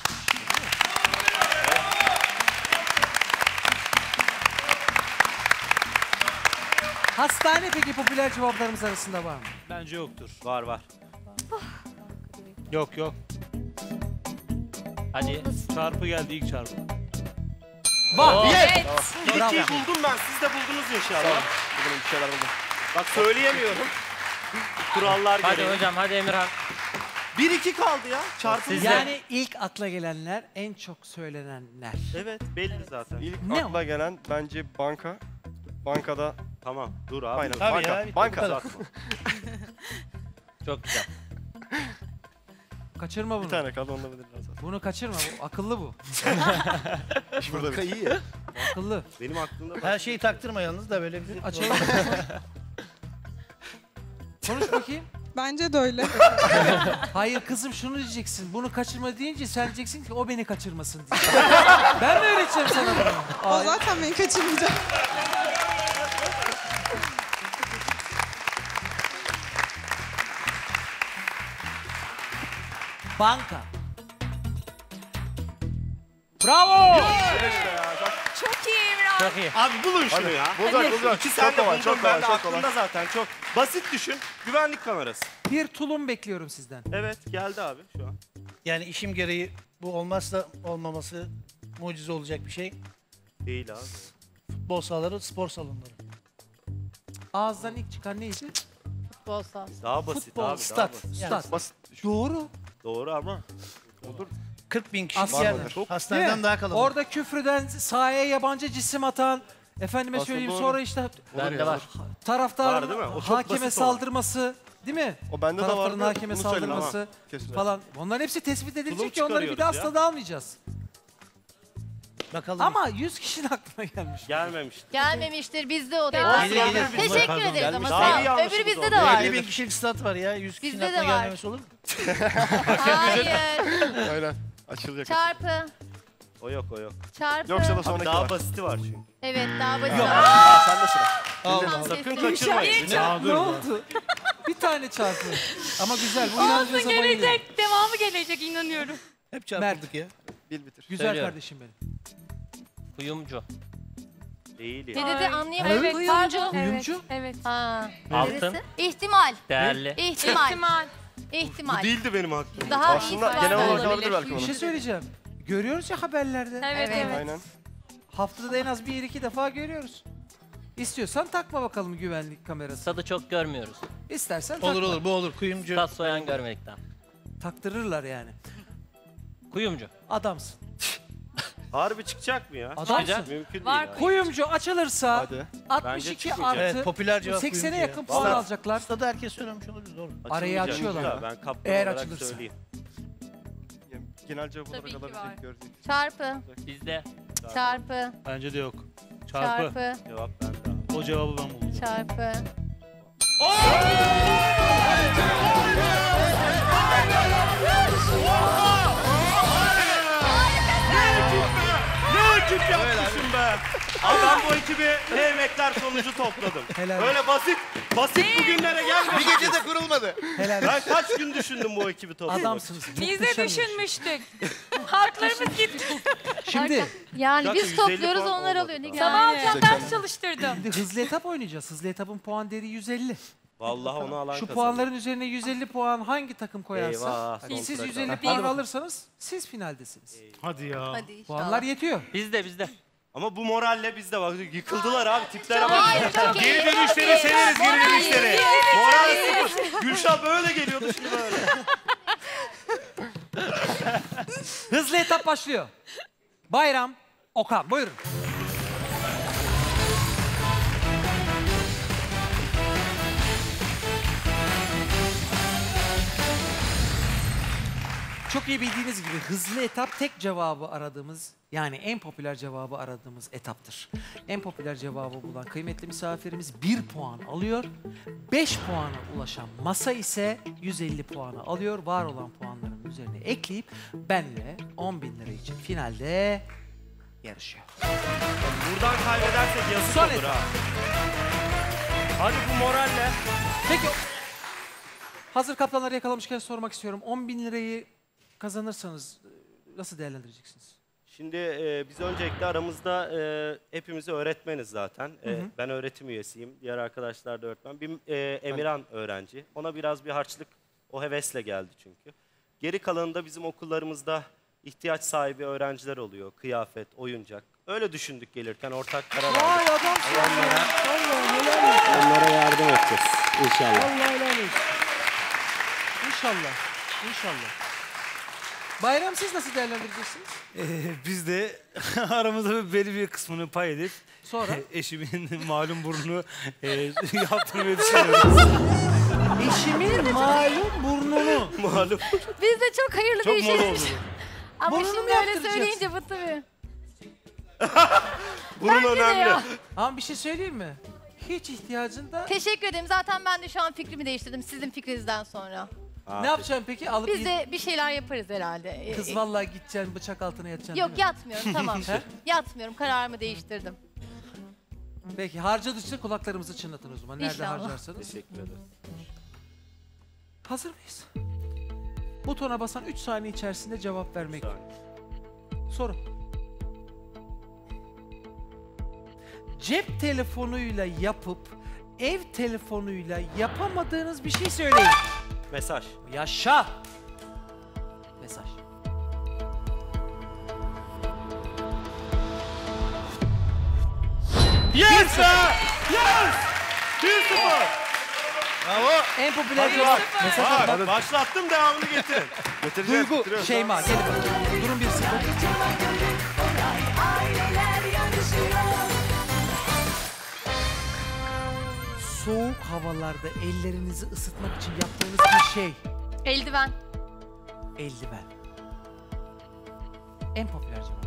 Hastane peki popüler cevaplarımız arasında var mı? Bence yoktur. Var var. Yok yok. Hadi. Çarpı geldi ilk çarpı. Var. Evet. İlk Bravo. ikiyi buldum ben. Siz de buldunuz inşallah. Bugün bir şeyler buldum. Bak söyleyemiyorum. Kurallar Hadi gereği. hocam hadi Emirhan. Bir iki kaldı ya. Çarpımız. Sizde. Yani ilk akla gelenler, en çok söylenenler. Evet belli zaten. İlk Ne akla gelen bence banka. Bankada Tamam dur abi. aynen dur. Tabii banka. ya, bir banka. kadar. Uzatma. Çok güzel. Kaçırma bunu. Bir tane kaldı onda bilirler zaten. Bunu kaçırma. Bu akıllı bu. İş burada Banka bir. iyi ya. Akıllı. Benim aklımda Her şeyi taktırma yalnız da böyle bir... Açalım. Konuş bakayım. Bence de öyle. Hayır kızım şunu diyeceksin. Bunu kaçırma deyince sen diyeceksin ki o beni kaçırmasın diye. Ben mi öğreteceğim sana bunu? O zaten beni kaçırmayacak. Banka. Bravo. Çok iyi İmran. Çok iyi. Abi bulun şunu ya. Bulacak bulacak. İki sen Çok de kolay, buldun. çok kolay, Ben de çok aklımda kolay. zaten çok. Basit düşün. Güvenlik kamerası. Bir tulum bekliyorum sizden. Evet geldi abi şu an. Yani işim gereği bu olmazsa olmaması mucize olacak bir şey. Değil abi. Futbol sahaları, spor salonları. Ağızdan ilk çıkan neydi? futbol sahası. Daha basit Futbol, abi. Daha Stat. basit. Yani Stat. Basit. Doğru. Doğru ama. Olur. kırk bin kişi Aslında yerler. çok- Hastaneden Değil mi? daha kalabalık. Orada küfreden sahaya yabancı cisim atan, efendime Aslında söyleyeyim doğru. sonra işte Bende var. taraftarın Var değil mi? O çok hakeme basit olan. saldırması, değil mi? O bende de Taraftarın vardı. hakeme Bunu söyle. saldırması Tamam. Kesin. falan. Onların hepsi tespit edilecek Tulum ki onları bir daha çıkarıyoruz ya. asla almayacağız. Bakalım. Ama yüz kişinin aklına gelmiş. Gelmemişti. Gelmemiştir bizde o Gelir, da. gelir, gelir. Teşekkür Pardon, ederiz ama gelmiş. sağ Daha ol. iyi anlaşıldı Öbürü bizde oldu. de var. elli bin kişilik stat var ya. yüz kişinin Bizde de aklına var. gelmemesi olur mu? Hayır. Aynen. Açılacak. Çarpı. O yok o yok. Çarpı. Yoksa da Abi sonraki daha var. basiti var çünkü. Evet daha basit. Aa, sen de sıra. Allah. Sakın Kesin. kaçırmayın. Ne, ne oldu? Bir tane çarpı. Ama güzel. Bu inancınıza bayılıyorum. Gelecek, devamı gelecek inanıyorum. Hep çarpıldık ya. Bil bitir. Güzel Söylüyorum. kardeşim benim. Kuyumcu. Değil Ne ya. dedi anlayamadım. Evet. Pardon. Kuyumcu. Evet. Ha. Altın. İhtimal. Değerli. İhtimal. İhtimal. Bu İhtimal. değildi benim aklımda. Daha iyi Aslında ifade genel olarak olabilir. olabilir belki Bir bunu. şey söyleyeceğim. Görüyoruz ya haberlerde. Evet, Evet. evet. Aynen. Haftada da en az bir iki defa görüyoruz. İstiyorsan takma bakalım güvenlik kamerası. Tadı çok görmüyoruz. İstersen takma. Olur olur bu olur. Kuyumcu. Stat soyan görmedikten. Taktırırlar yani. Kuyumcu. Adamsın. Harbi çıkacak mı ya? Adamsın. Çıkacak. Mümkün değil Var abi. Kuyumcu açılırsa Hadi. altmış Bence iki çıkmayacak. artı Evet popüler cevap seksene kuyumcu ya. yakın puan Stat. alacaklar. Stadı herkes söylemiş olabilir doğru. Arayı Açılmayacak. açıyorlar. Ya, Ben kaptan Eğer olarak açılırsa. söyleyeyim. Yani genel cevap Tabii olarak ki var. alabilecek görecek. Çarpı. Bizde. Çarpı. Bence de yok. Çarpı. Çarpı. Cevap bende abi. O cevabı ben buldum. Çarpı. Ne ekip yapmışsın be? Abi ben bu ekibi ne emekler sonucu topladım. Helal. Böyle basit, basit bugünlere gelmedim. Bir gece de kurulmadı. Helal. Ben kaç gün düşündüm bu ekibi toplamak. Adamsınız. Biz de Muhteşem. düşünmüştük. Haklarımız gitti. Şimdi, Yani Zaten biz yüz elli topluyoruz puan onlar olmadı alıyor. Ne daha. güzel. Sabah akşam ders çalıştırdım. şimdi hızlı etap oynayacağız. Hızlı etapın puan değeri yüz elli. Vallahi onu alan Şu kazanır. puanların üzerine yüz elli puan hangi takım koyarsa, Eyvah, siz son yüz elli dakika. puan Hadi. alırsanız siz finaldesiniz. Hadi ya. Hadi inşallah. Puanlar yetiyor. Bizde bizde. Ama bu moralle biz de bak yıkıldılar abi tiplere bak. Hayır, çok iyi, Geri çok dönüşleri iyi. severiz, geri Moral dönüşleri. iyi. Moral sıfır. Gülşah böyle geliyordu şimdi böyle. Hızlı etap başlıyor. Bayram, Okan buyurun. Çok iyi bildiğiniz gibi hızlı etap tek cevabı aradığımız, yani en popüler cevabı aradığımız etaptır. En popüler cevabı bulan kıymetli misafirimiz bir puan alıyor. beş puana ulaşan masa ise yüz elli puanı alıyor. Var olan puanların üzerine ekleyip benle on bin lira için finalde yarışıyor. Buradan kaybedersek yazık Son olur etap. ha. Hadi bu moralle. Peki hazır kaptanları yakalamışken sormak istiyorum. on bin lirayı kazanırsanız e, nasıl değerlendireceksiniz? Şimdi e, biz öncelikle aramızda e, hepimiz öğretmeniz zaten. E, Hı hı. Ben öğretim üyesiyim. Diğer arkadaşlar da öğretmen. Bir e, Emirhan öğrenci. Ona biraz bir harçlık o hevesle geldi çünkü. Geri kalanında bizim okullarımızda ihtiyaç sahibi öğrenciler oluyor. Kıyafet, oyuncak. Öyle düşündük gelirken ortak karar aldık. Vay adamsın. Onlara, Allah helal olsun. onlara yardım edeceğiz inşallah. Allah helal olsun. İnşallah. İnşallah. Bayram siz nasıl değerlendireceksiniz? Ee, biz de aramızda belli bir kısmını pay edip Sonra? eşimin malum burnunu e, yaptırmayı düşünüyoruz. Eşimin malum burnunu. Malum. Biz de çok hayırlı Çok bir moda şey. oldu. Ama Burnunu şimdi mu öyle yaptıracaksın? söyleyince bu tabii. Burun Bence de önemli. ya. Ama bir şey söyleyeyim mi? Hiç ihtiyacın da... Teşekkür ederim. Zaten ben de şu an fikrimi değiştirdim sizin fikrinizden sonra. Ne yapacaksın peki? Alıp Biz de bir şeyler yaparız herhalde. Kız Ee, vallahi gideceksin bıçak altına yatacaksın Yok değil mi? yatmıyorum tamam. He? Yatmıyorum kararımı değiştirdim. Peki harcadıkça kulaklarımızı çınlatın o zaman. Nerede İnşallah. harcarsanız. Teşekkür ederim. Hazır mıyız? Butona basan üç saniye içerisinde cevap vermek. Soru. Cep telefonuyla yapıp ev telefonuyla yapamadığınız bir şey söyleyin. Mesaj. Yaşa. Mesaj. Yes be! Yes! bir sıfır. Bravo. En popüler Hadi cevap. bak. Mesaj Bak, atmak. Başlattım devamını getirin. Getireceğiz. Duygu, getiriyoruz. Şeyma gelin bakalım. Durum bir sıfır. Aileler yarışıyor. Soğuk havalarda ellerinizi ısıtmak için yaptığınız bir şey. Eldiven. Eldiven. En popüler cevap.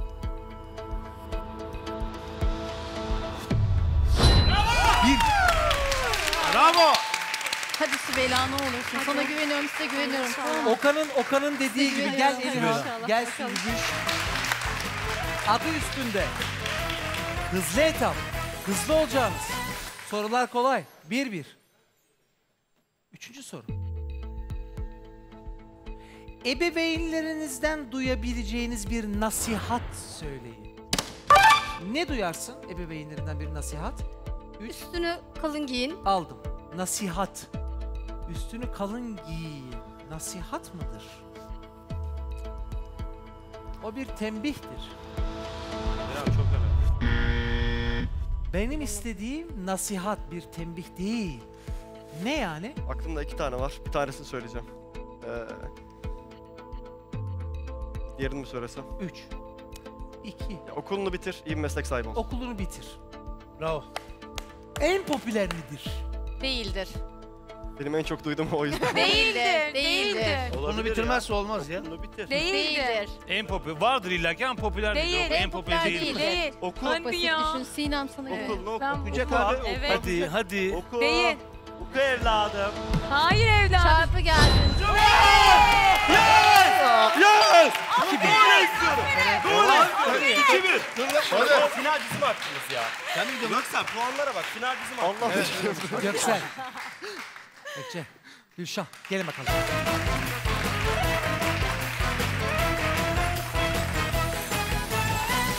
Bir. Bravo. Hadi Sübeyla ne olursun. Sana güveniyorum size güveniyorum. Tamam. Okan'ın Okan'ın dediği gibi gel Güveniyorum. Emirhan, İnşallah. gel Bakalım. Sümbül. Adı üstünde. Hızlı etap. Hızlı olacağınız. Sorular kolay. Bir bir. Üçüncü soru. Ebeveynlerinizden duyabileceğiniz bir nasihat söyleyin. Ne duyarsın ebeveynlerinden bir nasihat? Üç. Üstünü kalın giyin. Aldım. Nasihat. Üstünü kalın giyin. Nasihat mıdır? O bir tembihtir. Biraz çok önemli. Benim istediğim nasihat, bir tembih değil. Ne yani? Aklımda iki tane var. Bir tanesini söyleyeceğim. Ee, diğerini mi söylesem? Üç. İki. Ya, okulunu bitir, iyi bir meslek sahibi ol. Okulunu bitir. Bravo. En popüler midir? Değildir. Benim en çok duyduğum o yüzden. Değildir. Değildir. Bunu bitirmezse olmaz ya. Bunu bitir. Değildir. En popüler vardır illa ki ama popüler Değil, değil. en En popüler popüler değil. değil. Değil. Okul. Hadi Basit ya. düşün. Sinem sana göre. Okul, oku. Ben Okuyacak oku. abi. Evet. Hadi hadi. Oku. Değil. Oku evladım. Hayır evladım. Çarpı gelsin. Yes! iki bir. Böyle istiyorum. Böyle. iki bir. O final bizim hakkımız ya. Sen mi gidiyorsun? Göksel puanlara bak. Final bizim hakkımız. Allah Göksel. Gökçe. Gülşah. Gelin bakalım.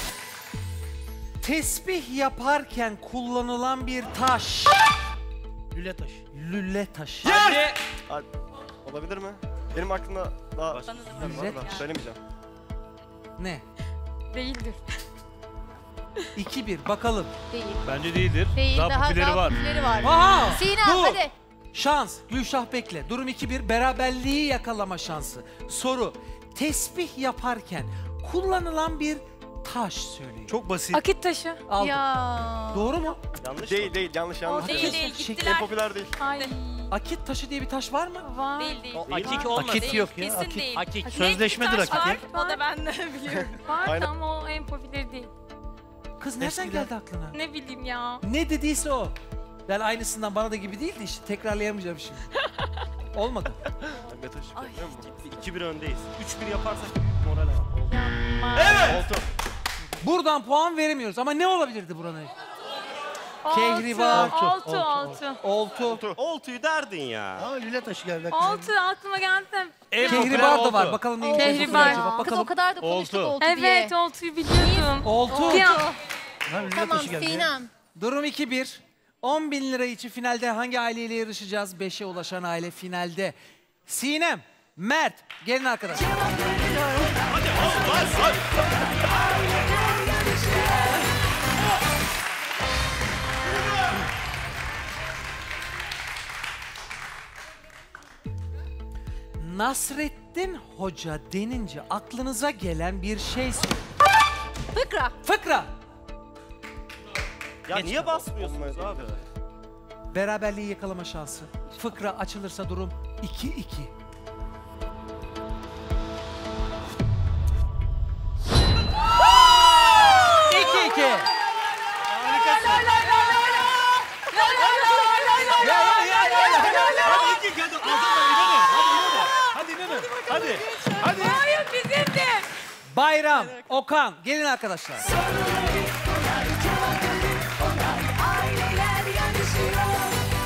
Tesbih yaparken kullanılan bir taş. Lüle taşı. Lüle taşı. Hadi. Hadi. Olabilir mi? Benim aklımda daha... Bana da Var da, söylemeyeceğim. Ne? Değildir. iki bir bakalım. Değil. Bence değildir. Değil. Daha, popüleri daha var. popüleri var. Aha! Sinem Dur. hadi. Şans. Gülşah Bekle. Durum iki bir. Beraberliği yakalama şansı. Soru. Tesbih yaparken kullanılan bir taş söyleyin. Çok basit. Akit taşı. Aldım. Ya. Doğru mu? Yanlış değil, değil. Yanlış, yanlış. Değil değil Şey- gittiler. En popüler değil. Ay. Akit taşı diye bir taş var mı? Var. Değil değil. Akik olmaz. Akit Değil, yok ya. Kesin Akit. değil. Akik. Net bir Sözleşmedir taş akit. var, O da ben de biliyorum. Var Aynen. ama o en popüleri değil. Kız nereden Eskiden- geldi aklına? Ne bileyim ya. Ne dediyse o. Ben aynısından bana da gibi değildi işte. Tekrarlayamayacağım şimdi. Olmadı. Pembe taşı. Ay, Biliyor musun? iki bir öndeyiz. üç bir yaparsak büyük moral var. Oldu. Yapma. Evet. Oldu. Buradan puan veremiyoruz ama ne olabilirdi buranın? Kehribar. Altı, altı, altı. Oltu. Oltuyu derdin ya. Ama lüle taşı geldi. aklıma. Altı aklıma geldi de. En popüler Kehribar da oldu. var. Bakalım neymiş en Kehribar. popüler cevap. Kız o Bakalım. kadar da konuştuk Oltu. oldu diye. Evet, oltuyu biliyordum. Oltu. Ya, Ha, lüle Tamam taşı geldi. Sinem. Durum iki bir. on bin lira için finalde hangi aileyle yarışacağız? beşe ulaşan aile finalde. Sinem, Mert, gelin arkadaşlar. Nasrettin Hoca denince aklınıza gelen bir şey söyleyin. Fıkra. Fıkra. Ya niye basmıyorsunuz abi? Beraberliği yakalama şansı. Fıkra açılırsa durum iki iki. iki iki. Hadi iki kadın. Hadi inanın. Hadi. Hadi. hayır bizim de. Bayram, Okan, gelin arkadaşlar. Aileler yarışıyor.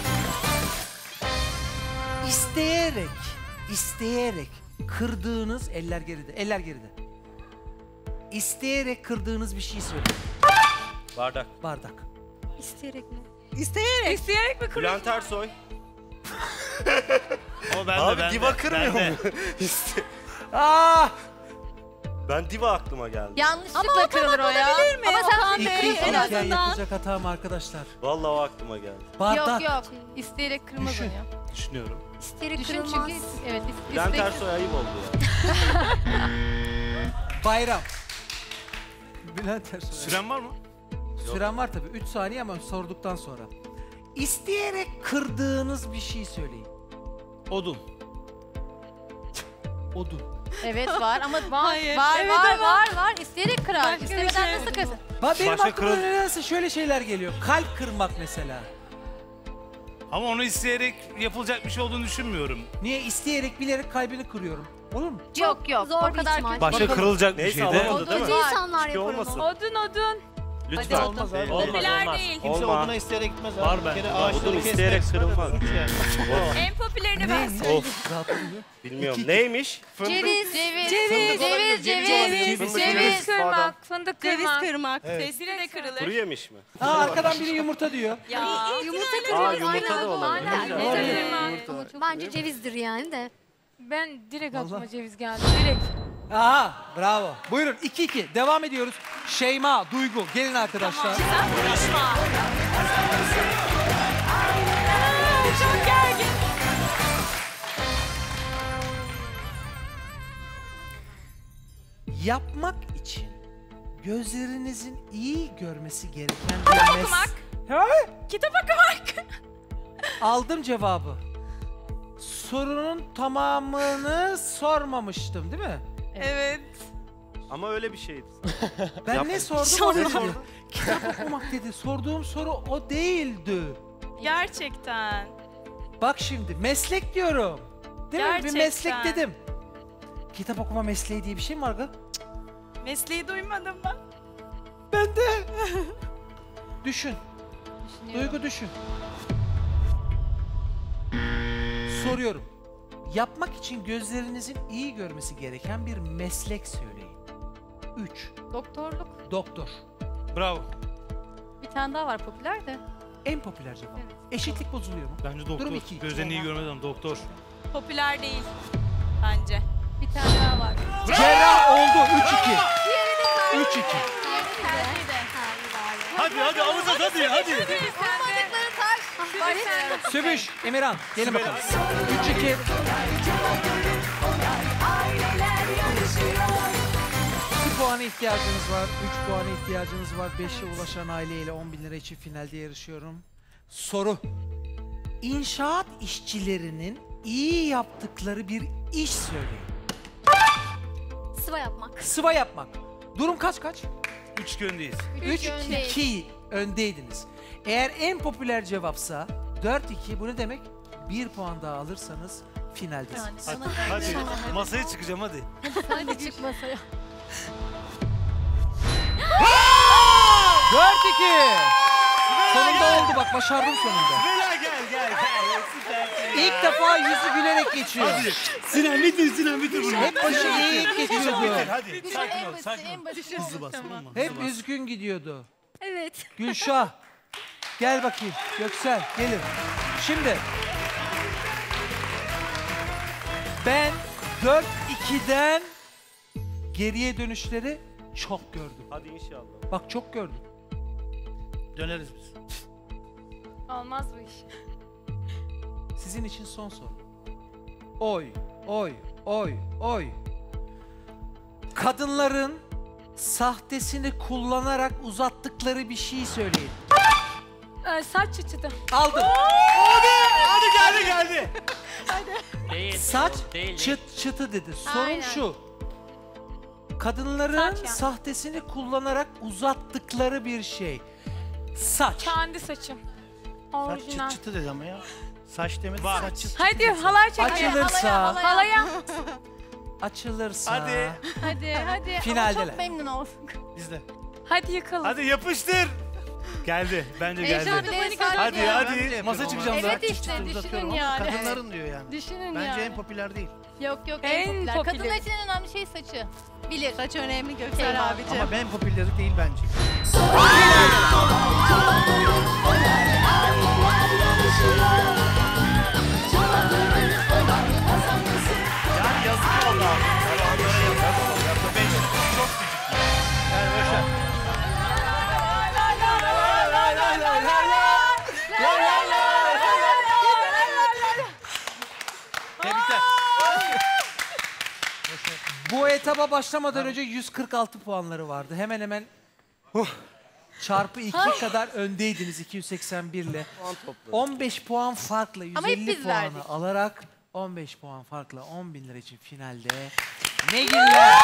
İsteyerek, isteyerek kırdığınız eller geride, eller geride. İsteyerek kırdığınız bir şey söyleyin. Bardak. Bardak. İsteyerek mi? İsteyerek. İsteyerek mi kırıyorsun? Bülent Ersoy. Ama ben Abi de ben diva de, kırmıyor ben de. mu? İşte Ah! ben diva aklıma geldi. Yanlışlıkla kırılır o ya. olabilir mi? Ama sen Okan İki Bey, iki en iken azından. yapılacak hata mı arkadaşlar? Vallahi o aklıma geldi. Bardak. Yok yok. İsteyerek kırmaz Düşün. onu ya. Düşünüyorum. İsteyerek Düşün kırılmaz. çünkü evet is- Bülent istek- Ersoy ayıp oldu ya. Bayram. Bülent Ersoy. Süren var mı? Süren var tabii. üç saniye ama sorduktan sonra. İsteyerek kırdığınız bir şey söyleyin. Odun. Odun. Evet var ama var Hayır. var Evet var ama- var var İsteyerek kırar. Başka bir İstemeden şey. nasıl kırsın? Ba- Benim Başka aklıma kırıl- nedense şöyle şeyler geliyor. Kalp kırmak mesela. Ama onu isteyerek yapılacak bir şey olduğunu düşünmüyorum. Niye? İsteyerek bilerek kalbini kırıyorum. Olur mu? Yok yok. zor o bir kadar ihtimal. kötü. Başka Bakalım. kırılacak bir Neyse şey de. alamadı değil mi? Kötü insanlar Hiçbir yapar olmasın. onu. Odun odun. Lütfen. Hadi Olmaz abi. Olmaz Popüler olmaz. değil. Kimse Olmaz. oduna isteyerek gitmez abi. Var Bir bende. kere Odun ağaçları isteyerek kesmek kırılmaz. suç yani. En popülerini ben Ne? söyleyeyim. Of. Rahat oluyor. Bilmiyorum. İki- Neymiş? Ceviz. Ceviz. Ceviz. Ceviz. Ceviz. Ceviz, Fındık, ceviz ceviz, badem. kırmak, fındık Ceviz kırmak. kırmak. Evet. Sesli de kırılır. Kuru yemiş mi? Aa, arkadan biri yumurta diyor. Ya. Yumurta Aa kırıyoruz. yumurta aynen. da olabilir. Aynen. Güzel. Evet. Yumurta. Bence cevizdir yani de. Ben direkt Vallahi. aklıma ceviz geldi. Direkt. Aha, bravo. Buyurun iki iki. Devam ediyoruz. Şeyma, Duygu, gelin arkadaşlar. Sen konuşma. Aa, çok gergin. Yapmak için gözlerinizin iyi görmesi gereken bir mes... okumak. Ha? Kitap okumak. Aldım cevabı. Sorunun tamamını sormamıştım değil mi? Evet. Ama öyle bir şeydi. Ben Yap- ne sordum? Sonra. O dedi. Kitap okumak dedi. Sorduğum soru o değildi. Gerçekten. Bak şimdi meslek diyorum. Değil mi? Bir Gerçekten. meslek dedim. Kitap okuma mesleği diye bir şey mi var kız? Mesleği duymadım ben. Ben de. Düşün. Düşünüyorum. Duygu düşün. Soruyorum. Yapmak için gözlerinizin iyi görmesi gereken bir meslek söyleyin. Üç. Doktorluk. Doktor. Bravo. Bir tane daha var popüler de. En popüler cevap. Eşitlik bozuluyor mu? Bence doktor. Durum iki. Gözlerini iyi görmeden doktor. Popüler değil. Bence. Bir tane daha var. Cerrah oldu. üç iki. Diğeri de terzi. üç iki. Terzi de. Hadi hadi alacağız hadi hadi. Vurmadıkları taş. Başlayalım. Sübüş, Emirhan. Gelin bakalım. üç iki. iki puana ihtiyacınız var. üç puana ihtiyacınız var. beşe ulaşan aileyle on bin lira için finalde yarışıyorum. Soru. İnşaat işçilerinin iyi yaptıkları bir iş söyleyin. Sıva yapmak. Sıva yapmak. Durum kaç kaç? Üç göndeyiz. üç öndeyiz. iki öndeydiniz. Eğer en popüler cevapsa dört iki, bu ne demek? bir puan daha alırsanız finaldesiniz. Hadi, hadi. Masaya çıkacağım hadi. Hadi çık masaya. dört iki. Sonunda oldu bak, başardım sonunda. Bela gel gel gel. Süpersin. İlk defa yüzü gülerek geçiyor. Hadi. Sinan bitir Sinan bitir bunu. Hep başı eğik geçiyordu. Bitir hadi. Düşün, Sakin en ol basit, sakin en ol. basit. Hızlı bas tamam mı? Hep Hızlı bas. üzgün gidiyordu. Evet. Gülşah. Gel bakayım. Göksel gelin. Şimdi. Ben dört ikiden geriye dönüşleri çok gördüm. Hadi inşallah. Bak çok gördüm. Döneriz biz. Olmaz bu iş. Sizin için son soru. Oy, oy, oy, oy. Kadınların sahtesini kullanarak uzattıkları bir şey söyleyin. Ee, saç çıçıdı. Aldım. Hadi hadi geldi geldi. Değil. Saç Değil. çıt çıtı dedi. Sorun Aynen. şu. Kadınların Saç yani. sahtesini kullanarak uzattıkları bir şey. Saç. Kendi saçım. Saç Orijinal. çıt çıtı dedi ama ya. Saç demedi, Var. saç çıt çıt. Hadi halay çekelim. Açılırsa, Halaya. açılırsa. Hadi. Hadi hadi. Finaldeler. Ama çok memnun olsun. Biz de. Hadi yıkalım. Hadi yapıştır. Geldi. Bence geldi. Ejder bile saç Hadi ya. Ben de hadi. yapıyorum Masa ama. çıkacağım da. Evet işte, Çıt çıt düşünün uzatıyorum ama yani. Kadınların diyor yani. Düşünün Bence yani. en popüler değil. Yok yok en, En popüler. popüler. Kadınlar için en önemli şey saçı. Bilir. Saç önemli Göksel Eyvallah. abicim. Ama en popüleri değil bence. Yani yazık oldu abi. Onlara yazık oldu. Yapma beş. Çok küçük. Yani boşver. Tebrikler. Bu etaba başlamadan önce yüz kırk altı puanları vardı. Hemen hemen çarpı iki kadar öndeydiniz iki yüz seksen bir ile. on beş puan farkla Ama hep yüz elli biz puanı verdik. alarak on beş puan farkla on bin lira için finalde Negiller.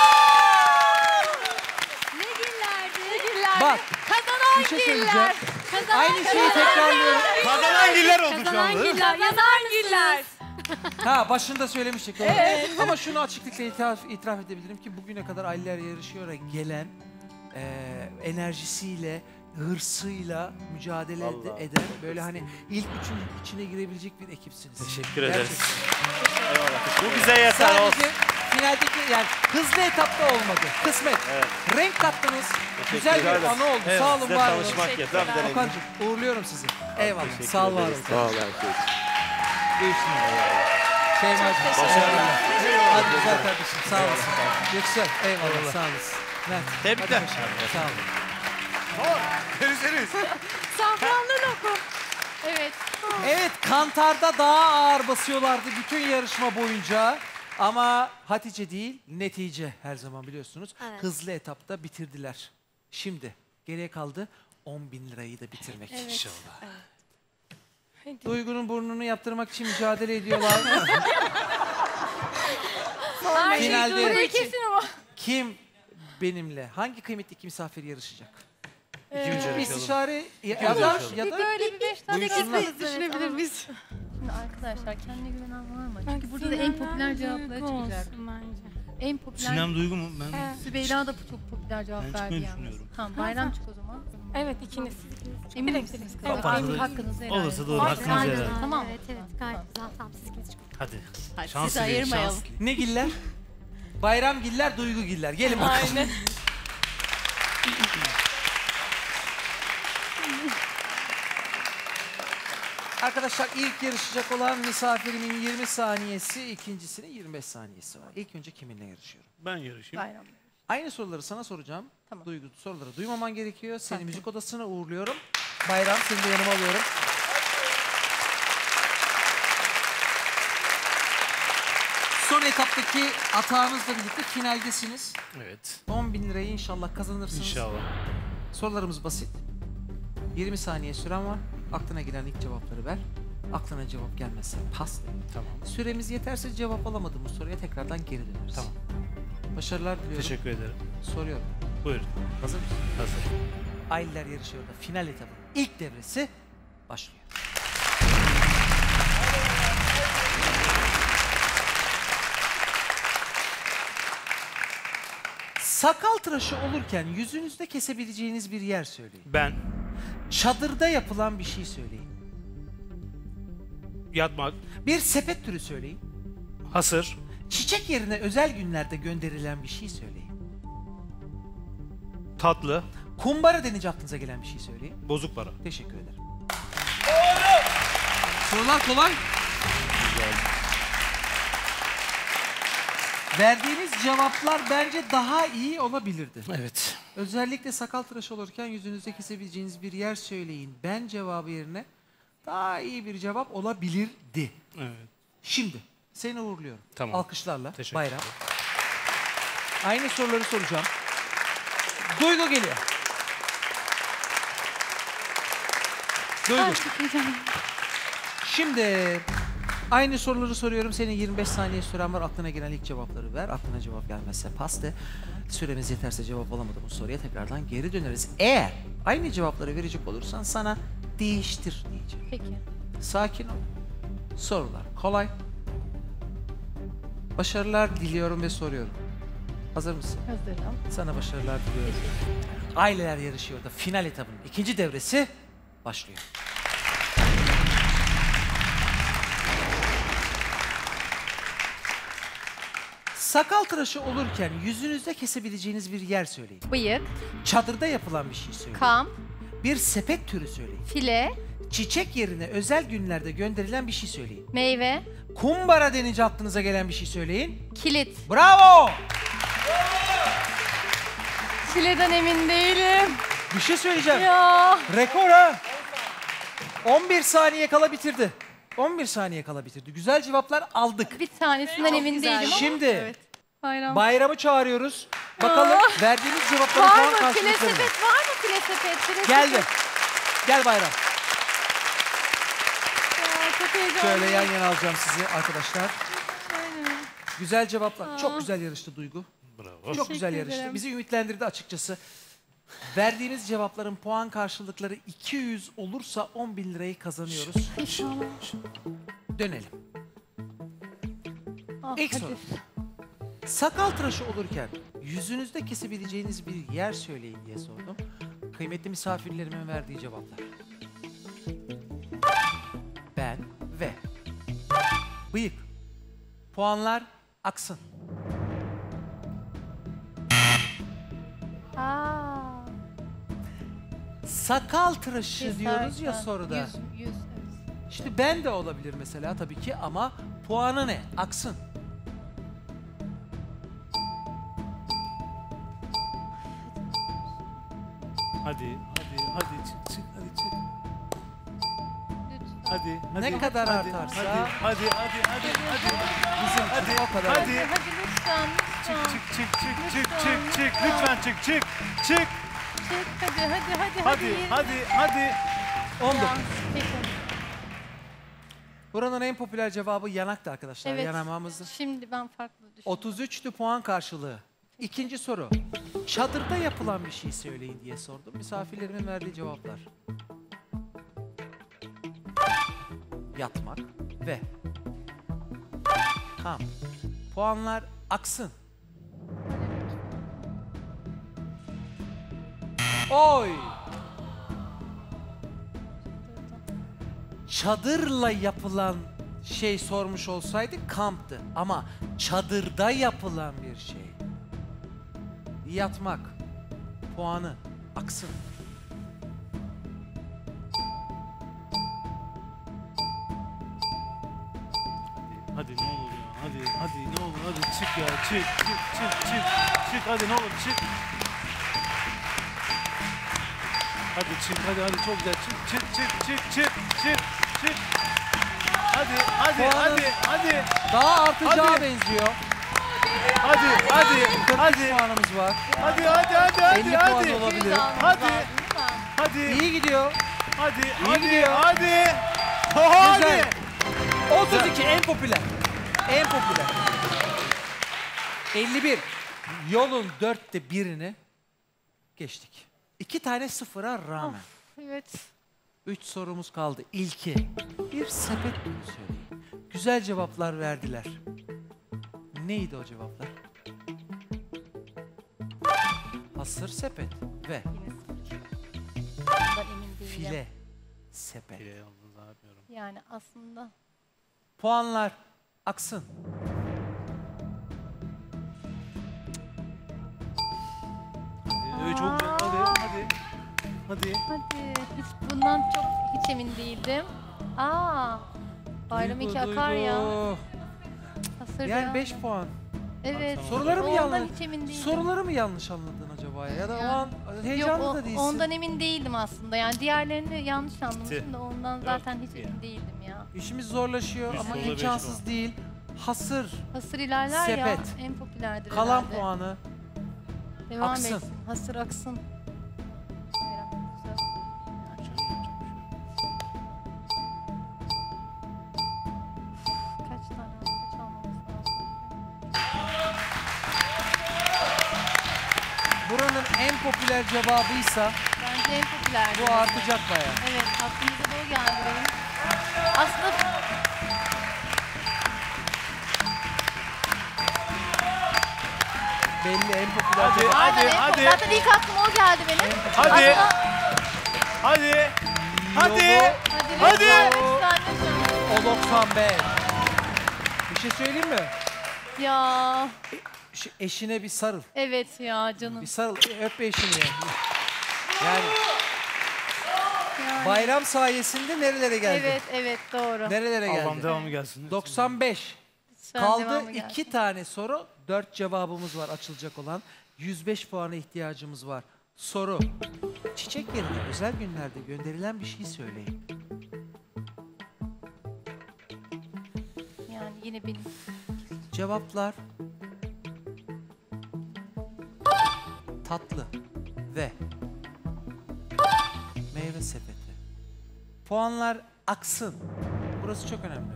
Ne günlerdi? Bak Kazanan bir şey giller. söyleyeceğim. Kazanan Aynı şeyi tekrarlıyorum. Kazanan giller oldu şu Kazanan anda. giller. Yazar güller. Ha başında söylemiştik. Doğru. Ama şunu açıklıkla itiraf, itiraf edebilirim ki bugüne kadar aileler yarışıyor gelen e, enerjisiyle, hırsıyla mücadele ed- Vallahi. eden böyle hani ilk üçün içine girebilecek bir ekipsiniz. Teşekkür ederiz. Gerçekten. Eyvallah. Bu bize yeter olsun. Sadece finaldeki yani hızlı etapta olmadı. Kısmet. Evet. Renk kattınız. Güzel bir ederiz. anı oldu. Evet, Sağ olun, size var olun. tanışmak yeter. Okan'cığım uğurluyorum sizi. Eyvallah. Sağ ol, var olun. Sağ ol herkes. Görüşürüz. Şeyma'cığım. Başarılar. Hadi güzel kardeşim. Sağ olasın. Yüksel. Eyvallah. Sağ olasın. Mert. Tebrikler. hadi başarılar, Sağ olun. Görüşürüz. Safranlı lokum. Evet. Evet, kantarda daha ağır basıyorlardı bütün yarışma boyunca. Ama Hatice değil, netice her zaman biliyorsunuz. Evet. Hızlı etapta bitirdiler. Şimdi geriye kaldı on bin lirayı da bitirmek Evet. inşallah. Hadi. Duygu'nun burnunu yaptırmak için mücadele ediyorlar. Her şey Finalde- Duygu Burayı için. kesin ama. Kim benimle, hangi kıymetli iki misafir yarışacak? İki üç yarışalım. İstişare ya, İki ya üç da, yarışalım. ya Bir da böyle bir beş tane Duysunlar. kesmeniz düşünebilir miyiz? Şimdi arkadaşlar kendine güvenen var mı? Çünkü burada da en Sinan'dan popüler cevapları Duygu çıkacak. olsun bence. En popüler. Sinem Duygu mu? Ben Evet. Sübeyla da çok popüler cevap Ben verdi çıkmayı yalnız. düşünüyorum. Tamam bayram çık o zaman. Evet ikiniz. Emin Direkt misiniz? direkt. Tamam. Evet, Artık eminim. hakkınızı helal Olursa edin. doğru, Aynen, hakkınızı aynen. helal edin. Tamam. Evet evet gayet güzel. Tamam siz ikiniz çıkın. Hadi. Hadi Şanslı sizi değil, ayırmayalım. şanslı. ne giller? Bayram giller, Duygu giller. Gelin bakalım. Aynen. Arkadaşlar ilk yarışacak olan misafirimin yirmi saniyesi, ikincisinin yirmi beş saniyesi var. İlk önce kiminle yarışıyorum? Ben yarışayım. Bayram. Aynı soruları sana soracağım. Tamam. Duygu soruları duymaman gerekiyor. Seni Tamam. müzik odasına uğurluyorum. Bayram seni de yanıma alıyorum. Son etaptaki atağınızla birlikte finaldesiniz. Evet. on bin lirayı inşallah kazanırsınız. İnşallah. Sorularımız basit. yirmi saniye süren var. Aklına gelen ilk cevapları ver. Aklına cevap gelmezse pas de. Tamam. Süremiz yeterse cevap alamadığımız soruya tekrardan geri döneriz. Tamam. Başarılar diliyorum. Teşekkür ederim. Soruyorum. Buyurun. Hazır mısın? Hazır. Aileler yarışıyor da final etabının ilk devresi başlıyor. Sakal tıraşı olurken yüzünüzde kesebileceğiniz bir yer söyleyin. Ben. Çadırda yapılan bir şey söyleyin. Yatmak. Bir sepet türü söyleyin. Hasır. Çiçek yerine özel günlerde gönderilen bir şey söyleyin. Tatlı. Kumbara denince aklınıza gelen bir şey söyleyin. Bozuk para. Teşekkür ederim. Sorular kolay. Güzel. Verdiğiniz cevaplar bence daha iyi olabilirdi. Evet. Özellikle sakal tıraşı olurken yüzünüzde kesebileceğiniz bir yer söyleyin. Ben cevabı yerine daha iyi bir cevap olabilirdi. Evet. Şimdi seni uğurluyorum. Tamam. Alkışlarla. Teşekkür Bayram. ederim. Aynı soruları soracağım. Duygu geliyor. Duygu. Şimdi aynı soruları soruyorum. Senin yirmi beş saniye süren var. Aklına gelen ilk cevapları ver. Aklına cevap gelmezse pas de. Süremiz yeterse cevap alamadığımız soruya tekrardan geri döneriz. Eğer aynı cevapları verecek olursan sana değiştir diyeceğim. Peki. Sakin ol. Sorular kolay. Başarılar diliyorum ve soruyorum. Hazır mısın? Hazırım. Sana başarılar diliyorum. Aileler yarışıyor da final etabının ikinci devresi başlıyor. Sakal tıraşı olurken yüzünüzde kesebileceğiniz bir yer söyleyin. Bıyık. Çadırda yapılan bir şey söyleyin. Kamp. Bir sepet türü söyleyin. File. Çiçek yerine özel günlerde gönderilen bir şey söyleyin. Meyve. Kumbara denince aklınıza gelen bir şey söyleyin. Kilit. Bravo! Fileden emin değilim. Bir şey söyleyeceğim. Ya. Rekor ha. on bir saniye kala bitirdi. on bir saniye kala bitirdi. Güzel cevaplar aldık. Bir tanesinden emin değilim ama. Şimdi Evet. Bayram. Bayramı çağırıyoruz. Bakalım Aa. verdiğimiz cevapları Var puan mı? File karşılıklarını. sepet var mı? File sepet. File Geldi. sepet. Gel Bayram. Ya, çok heyecanlıyım. Şöyle yan yana alacağım sizi arkadaşlar. Aynen. Güzel cevaplar. Aa. Çok güzel yarıştı Duygu. Bravo. Çok güzel Teşekkür yarıştı. ederim. Bizi ümitlendirdi açıkçası. Verdiğimiz cevapların puan karşılıkları iki yüz olursa on bin lirayı kazanıyoruz. İnşallah. Dönelim. Ah, İlk hadi. soru. Sakal tıraşı olurken yüzünüzde kesebileceğiniz bir yer söyleyin diye sordum. Kıymetli misafirlerimin verdiği cevaplar. Ben ve bıyık. Puanlar aksın. Aa. Sakal tıraşı Keser, diyoruz ya ha, soruda. Yüz, yüz, evet. İşte ben de olabilir mesela tabii ki ama puanı ne? Aksın. Hadi, hadi, hadi çık, çık, hadi çık. Lütfen. Hadi, hadi. Ne kadar hadi, artarsa- Hadi, hadi, hadi, hadi, hadi. Bizim Hadi, o kadar. hadi. Hadi, hadi lütfen, Çık, lütfen. çık, çık, çık, çık, Lütfen, çık, çık. lütfen. Lütfen çık, çık, çık. Çık, hadi, hadi, hadi, Hadi, hadi, hadi. on dokuz. Ya, peki. Buranın en popüler cevabı yanaktı arkadaşlar. Evet. Yanamamızı. Şimdi ben farklı düşünüyorum. otuz üçtü puan karşılığı. İkinci soru. Çadırda yapılan bir şey söyleyin diye sordum. Misafirlerimin verdiği cevaplar. Yatmak ve kamp. Puanlar aksın. Oy! Çadırla yapılan şey sormuş olsaydı kamptı. Ama çadırda yapılan bir şey. Yatmak. Puanı aksın. Hadi ne olur ya. Hadi hadi ne olur hadi çık ya. Çık çık çık çık. Çık hadi ne olur çık. Hadi çık hadi hadi çok güzel. Çık çık çık çık çık çık çık. Hadi hadi Puanın hadi hadi. Daha artacağı Hadi. benziyor. Hadi hadi kırk hadi. puanımız var. Hadi hadi hadi hadi elli hadi. puan olabilir. Hadi. Hadi. İyi gidiyor. Hadi İyi hadi gidiyor. hadi. Hadi. Güzel. otuz iki en popüler. En popüler. elli bir. Yolun dörtte birini geçtik. İki tane sıfıra rağmen. Evet. Üç sorumuz kaldı. İlki. Bir sepet bunu söyleyin. Güzel cevaplar verdiler. Neydi o cevaplar? Hasır sepet ve Bundan emin değilim. file sepet. Yani aslında. Puanlar aksın. Evet çok güzel. Hadi hadi. Hadi. Hadi. Hiç bundan çok hiç emin değildim. Aa. Bayram Duygu, iki akar ya. Duygu. Hasır Yani ya. beş puan. Evet. Soruları mı Ondan yanlış? hiç emin değildim. Soruları mı yanlış anladın acaba ya da o Ya. an heyecanlı Yok, o- da değilsin. ondan emin değildim aslında. Yani diğerlerini yanlış anlamıştım da ondan Yok, zaten hiç ya. emin değildim ya. İşimiz zorlaşıyor Üç ama soruda beş imkansız puan. değil. Hasır, Hasır ilerler ya. sepet, En popülerdir kalan herhalde. puanı Devam aksın. etsin. Hasır aksın. Bayram güzel. Kaç tane kaç almamız lazım? Buranın en popüler cevabıysa Bence en popülerdi. bu artacak bayağı. Evet, aklımıza da o geldi benim. Aslında Belli en popüler Hadi cevap. hadi Aynen, en hadi. pop- Zaten ilk aklıma o geldi benim. Hadi. Aslında- Hadi. Hadi. Yobo, Hadi. Lütfen, lütfen, lütfen. o doksan beş. Bir şey söyleyeyim mi? Ya Şu eşine bir sarıl. evet ya canım. Bir sarıl, öp eşini yani. Yani Yani- bayram sayesinde nerelere geldi? Evet evet doğru. Nerelere geldi? Allah'ım devamı gelsin. doksan beş. Lütfen Kaldı devamı gelsin. iki tane soru, dört cevabımız var açılacak olan. yüz beş puana ihtiyacımız var. Soru. Çiçek yerine özel günlerde gönderilen bir şey söyleyin. Yani yine benim. Cevaplar tatlı ve meyve sepeti. Puanlar aksın. Burası çok önemli.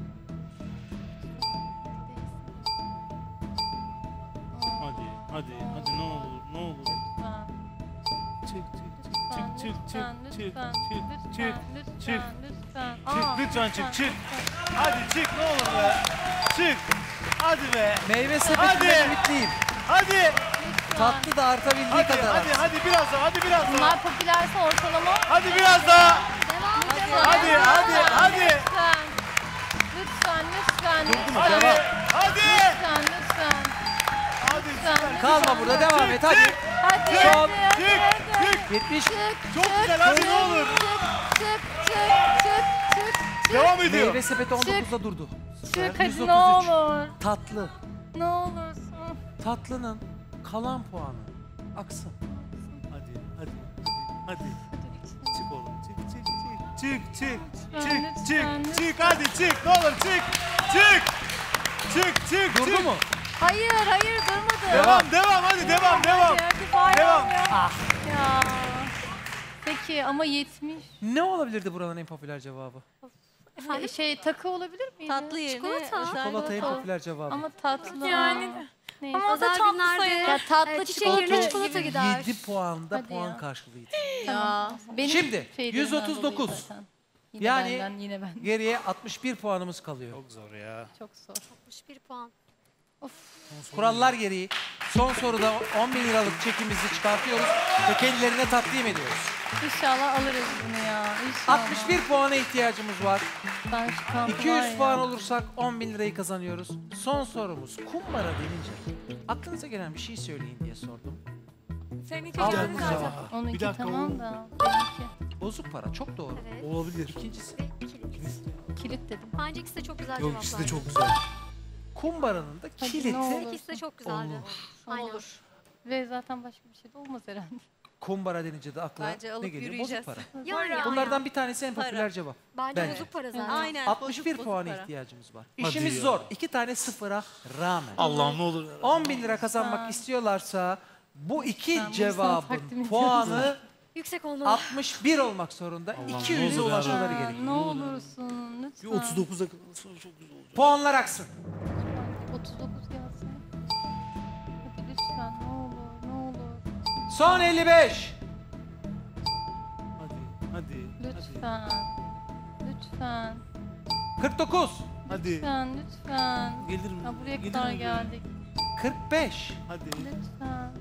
Hadi hadi hadi ne olur ne olur. Lütfen. Çık çık çık Lütfen, çık çık lütfen, çık lütfen, çık çık lütfen, çık lütfen, lütfen. çık Aa, lütfen çık çık. Hadi çık ne olur be. Çık. Hadi be. Meyve Hadi. sepetinden ümitliyim. Hadi. Tatlı da artabildiği Hadi kadar. hadi hadi biraz daha hadi biraz daha. Bunlar popülerse ortalama. Hadi biraz daha. Devam, Hadi, devam, hadi, devam. hadi. Lütfen. Lütfen, lütfen. lütfen. Hadi. Devam. Hadi. Lütfen, lütfen. Hadi. Lütfen, Kalma lütfen. burada devam et hadi. Hadi, Çık, hadi, hadi, çık, hadi. çık. Yetmiş. Çık, Çok çık, güzel, hadi çık, ne olur. Çık, çık, çık, çık, çık, çık. Devam ediyor. Meyve sepeti on dokuzda durdu. Çık yüz hadi otuz ne üç. olur. Tatlı. Ne olursun. Tatlının kalan puanı aksın. Hadi hadi hadi. Çık oğlum çık çık çık. Çık çık. Lütfen, Çık lütfen, çık çık hadi çık ne olur çık. Çık. Çık çık Durdu çık. mu? Hayır, hayır durmadı. Devam devam hadi devam devam. Hadi, hadi bayram Devam. ya. Ah. Ya. Peki ama yetmiş. Ne olabilirdi buranın en popüler cevabı? Efendim? Şey takı olabilir miydi? Tatlı yerine Çikolata. özel- Çikolata en popüler cevabı. Ama tatlı. Yani. Neyse. Ama o da Özel tatlı günlerde sayılır. Ya tatlı e, çiçek çikolata yerine gibi. çikolata gider. yedi puanda Hadi puan ya. karşılığıydı. Ya. Benim Şimdi, şeylerimden yüz otuz dokuz. dolayı zaten. Yine Yani- benden, yine ben. Geriye altmış bir puanımız kalıyor. Çok zor ya. Çok zor. altmış bir puan. Of. Kurallar gereği son soruda on bin liralık çekimizi çıkartıyoruz ve kendilerine takdim ediyoruz. İnşallah alırız bunu ya. İnşallah. altmış bir puana ihtiyacımız var. Ben şu kampı iki var yüz ya. puan olursak on bin lirayı kazanıyoruz. Son sorumuz kumbara denince aklınıza gelen bir şey söyleyin diye sordum. Seninki Aldığımız geldi zaten. cevap. Onunki Bir dakika, tamam o- da. Benimki. Bozuk para çok doğru. Evet. Olabilir. İkincisi Ve kilit. Kilit dedim. Bence ikisi de çok güzel Yok cevaplar. ikisi de çok güzel. Kumbaranın da Hadi ne kiliti. olur. İkisi de çok güzeldi. Aynen. Olur. Ve zaten başka bir şey de olmaz herhalde. Kumbara denince de akla Bence alıp ne geliyor? yürüyeceğiz. Bozuk para. Yani, Bunlardan bir tanesi en Para. popüler cevap. Bence, Bence. bozuk para zaten. Aynen. altmış bir bozuk, bozuk puana para. ihtiyacımız var. Hadi İşimiz ya. zor. İki tane sıfıra rağmen. Allah'ım ne olur. on bin lira kazanmak istiyorlarsa bu iki Ben bunu cevabın sana takdim puanı Yüksek olmalı. altmış bir olmak zorunda. Allah'ım, iki ne yüze olur ya. ulaşmaları Lütfen, gerekiyor. ne olursun Bir lütfen. otuz dokuza kalırsa çok güzel olacak. Puanlar aksın. otuz dokuz gelsin. Hadi lütfen ne olur ne olur. Son elli beş. Hadi, hadi. Lütfen. Lütfen. kırk dokuz. Hadi. Lütfen lütfen. Gelir mi? Ya buraya Gelir kadar mi? geldik. kırk beş. Hadi. Lütfen.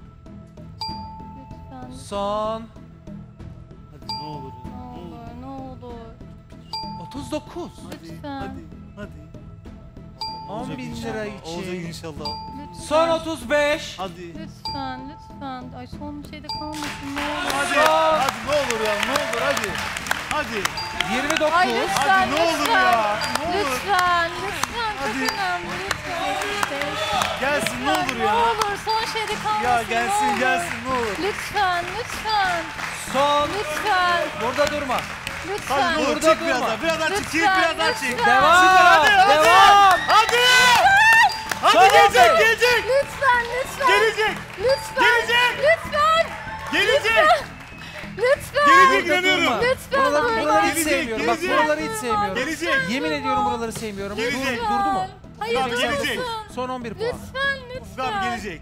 Lütfen. Son Hadi ne olur. Ne olur ne olur. otuz dokuz. Hadi. Lütfen. Hadi. Hadi. on Olacak bin inşallah, lira Olacak için. inşallah. Lütfen. Son otuz beş. Hadi. Lütfen lütfen. Ay son şeyde kalmasın ne olur. Hadi. Son Hadi ne olur ya ne olur hadi. Hadi. yirmi Ay dokuz. lütfen Hadi ne olur lütfen. ya. Ne olur. Lütfen lütfen çok Hadi. önemli lütfen. Gelsin ne olur Ne ya. olur son şeyde kalmasın Ya ne gelsin olur. gelsin ne olur. Lütfen lütfen. Son. Lütfen. Burada durma. Lütfen. Hadi ne olur Burada çek biraz durma. daha. Biraz daha çek. Çek Lütfen, biraz daha çek. lütfen. Devam. Hadi, hadi. Devam. Hadi. Hadi Son gelecek otuz. gelecek. Lütfen lütfen. Gelecek. Lütfen. Gelecek. Lütfen. Gelecek. Lütfen. Gelecek Burada inanıyorum. durma. Lütfen. Buraları, buraları hiç Gelecek, sevmiyorum. Bak gelecek. buraları hiç sevmiyorum. Gelecek. Yemin ediyorum buraları sevmiyorum. Dur, Gelecek. durdu mu? Hayır Tamam, durmasın. gelecek. Son on bir puan. Lütfen Ufuk abi lütfen. gelecek.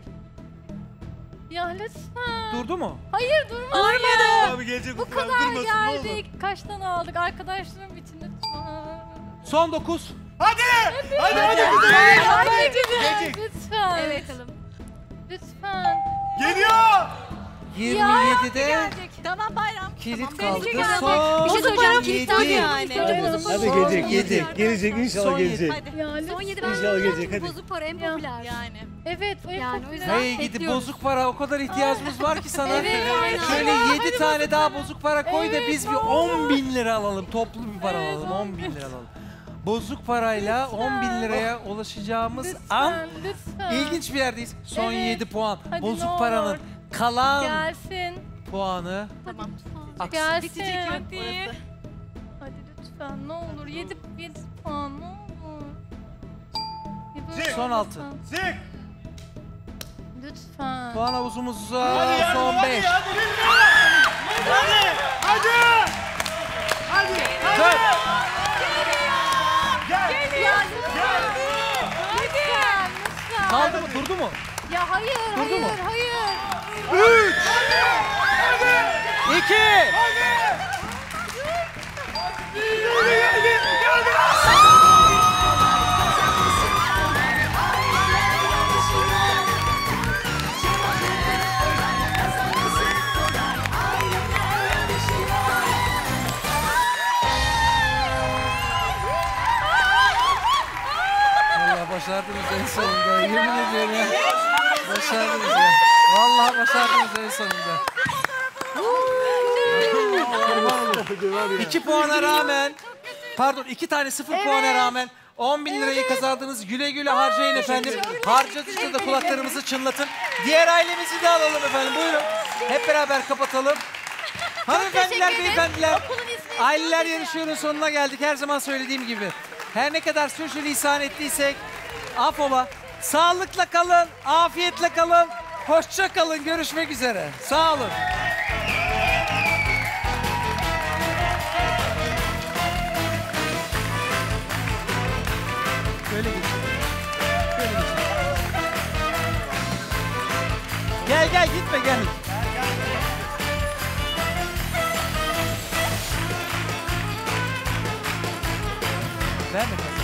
Ya lütfen. Durdu mu? Hayır durmadı. Ufuk abi gelecek. Bu Ufuk abi kadar durmasın ne olur. geldik. Kaç tane aldık arkadaşlarım için lütfen. Son dokuz. Hadi. Hadi hadi. Hayır, Hadi. hayır, Gelecek. lütfen. Evet. Bakalım. Lütfen. Geliyor. yirmi yedide Tamam bayram. kilit Tamam, kaldı. gelecek herhalde. Son Bir şey söyleyeceğim. yedi. Kilitten yani. yani. Hadi gelecek gelecek. Gelecek inşallah Son yedi. gelecek. Hadi. Ya Son lütfen. yedi ben İnşallah gelecek, çünkü hadi. bozuk para en popüler. Yani. Evet o en Yani o popüler. yüzden- Hey gidip Bekliyoruz. bozuk para o kadar ihtiyacımız var ki sana. Evet, aynen. Şöyle Hadi yedi bozuk tane daha para. bozuk para koy da Evet, biz bir baba. on bin lira alalım. Toplu bir para Evet, alalım. on on bin bin. lira alalım. Bozuk parayla Lütfen. on bin liraya ulaşacağımız an Lütfen, lütfen. ilginç bir yerdeyiz. Son Evet. yedi puan. Hadi Bozuk ne olur. paranın kalan Gelsin. puanı Tamam. aksın. Gelsin. Bitecek yok burası. Hadi lütfen ne olur. Yedi, yedi puan ne olur. Ya böyle Çık. Son altı. lütfen. Çık. Lütfen. Puan havuzumuzda Hadi ya, son hadi, beş. Hadi hadi. Hadi. Hadi. Hadi. Dört. Gel. Ya lütfen. Lütfen. Lütfen. Kaldı mı? Durdu mu? Ya hayır, Durdu hayır, mu? hayır. Üç. İki. Vallahi başardınız en sonunda. Yemin ediyorum ya. Başardınız ya. Vallahi başardınız en sonunda. İki puana rağmen, pardon iki tane sıfır puana rağmen on bin lirayı kazandınız. Güle güle harcayın efendim. Harcadıkça da kulaklarımızı çınlatın. Diğer ailemizi de alalım efendim. Buyurun. Hep beraber kapatalım. Hanımefendiler, beyefendiler. Aileler yarışıyorun sonuna geldik. Her zaman söylediğim gibi. Her ne kadar sürçülisan ettiysek affola. Sağlıkla kalın, afiyetle kalın. Hoşça kalın. Görüşmek üzere. Sağ olun. Şöyle geç. Şöyle geç. Gel gel gitme gel. Ver mi kızım?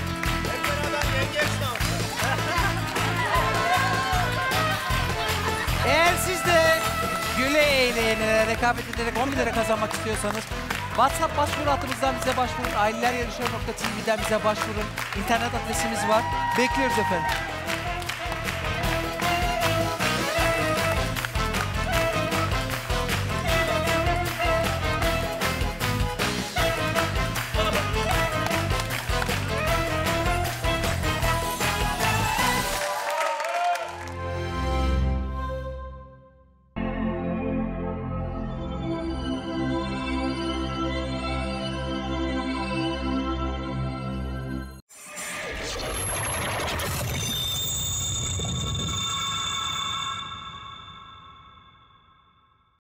Eğer siz de güle eğleyene rekabet ederek on bin lira kazanmak istiyorsanız WhatsApp başvuru hattımızdan bize başvurun. aileler yarışıyor nokta tv'den bize başvurun. İnternet adresimiz var. Bekliyoruz efendim.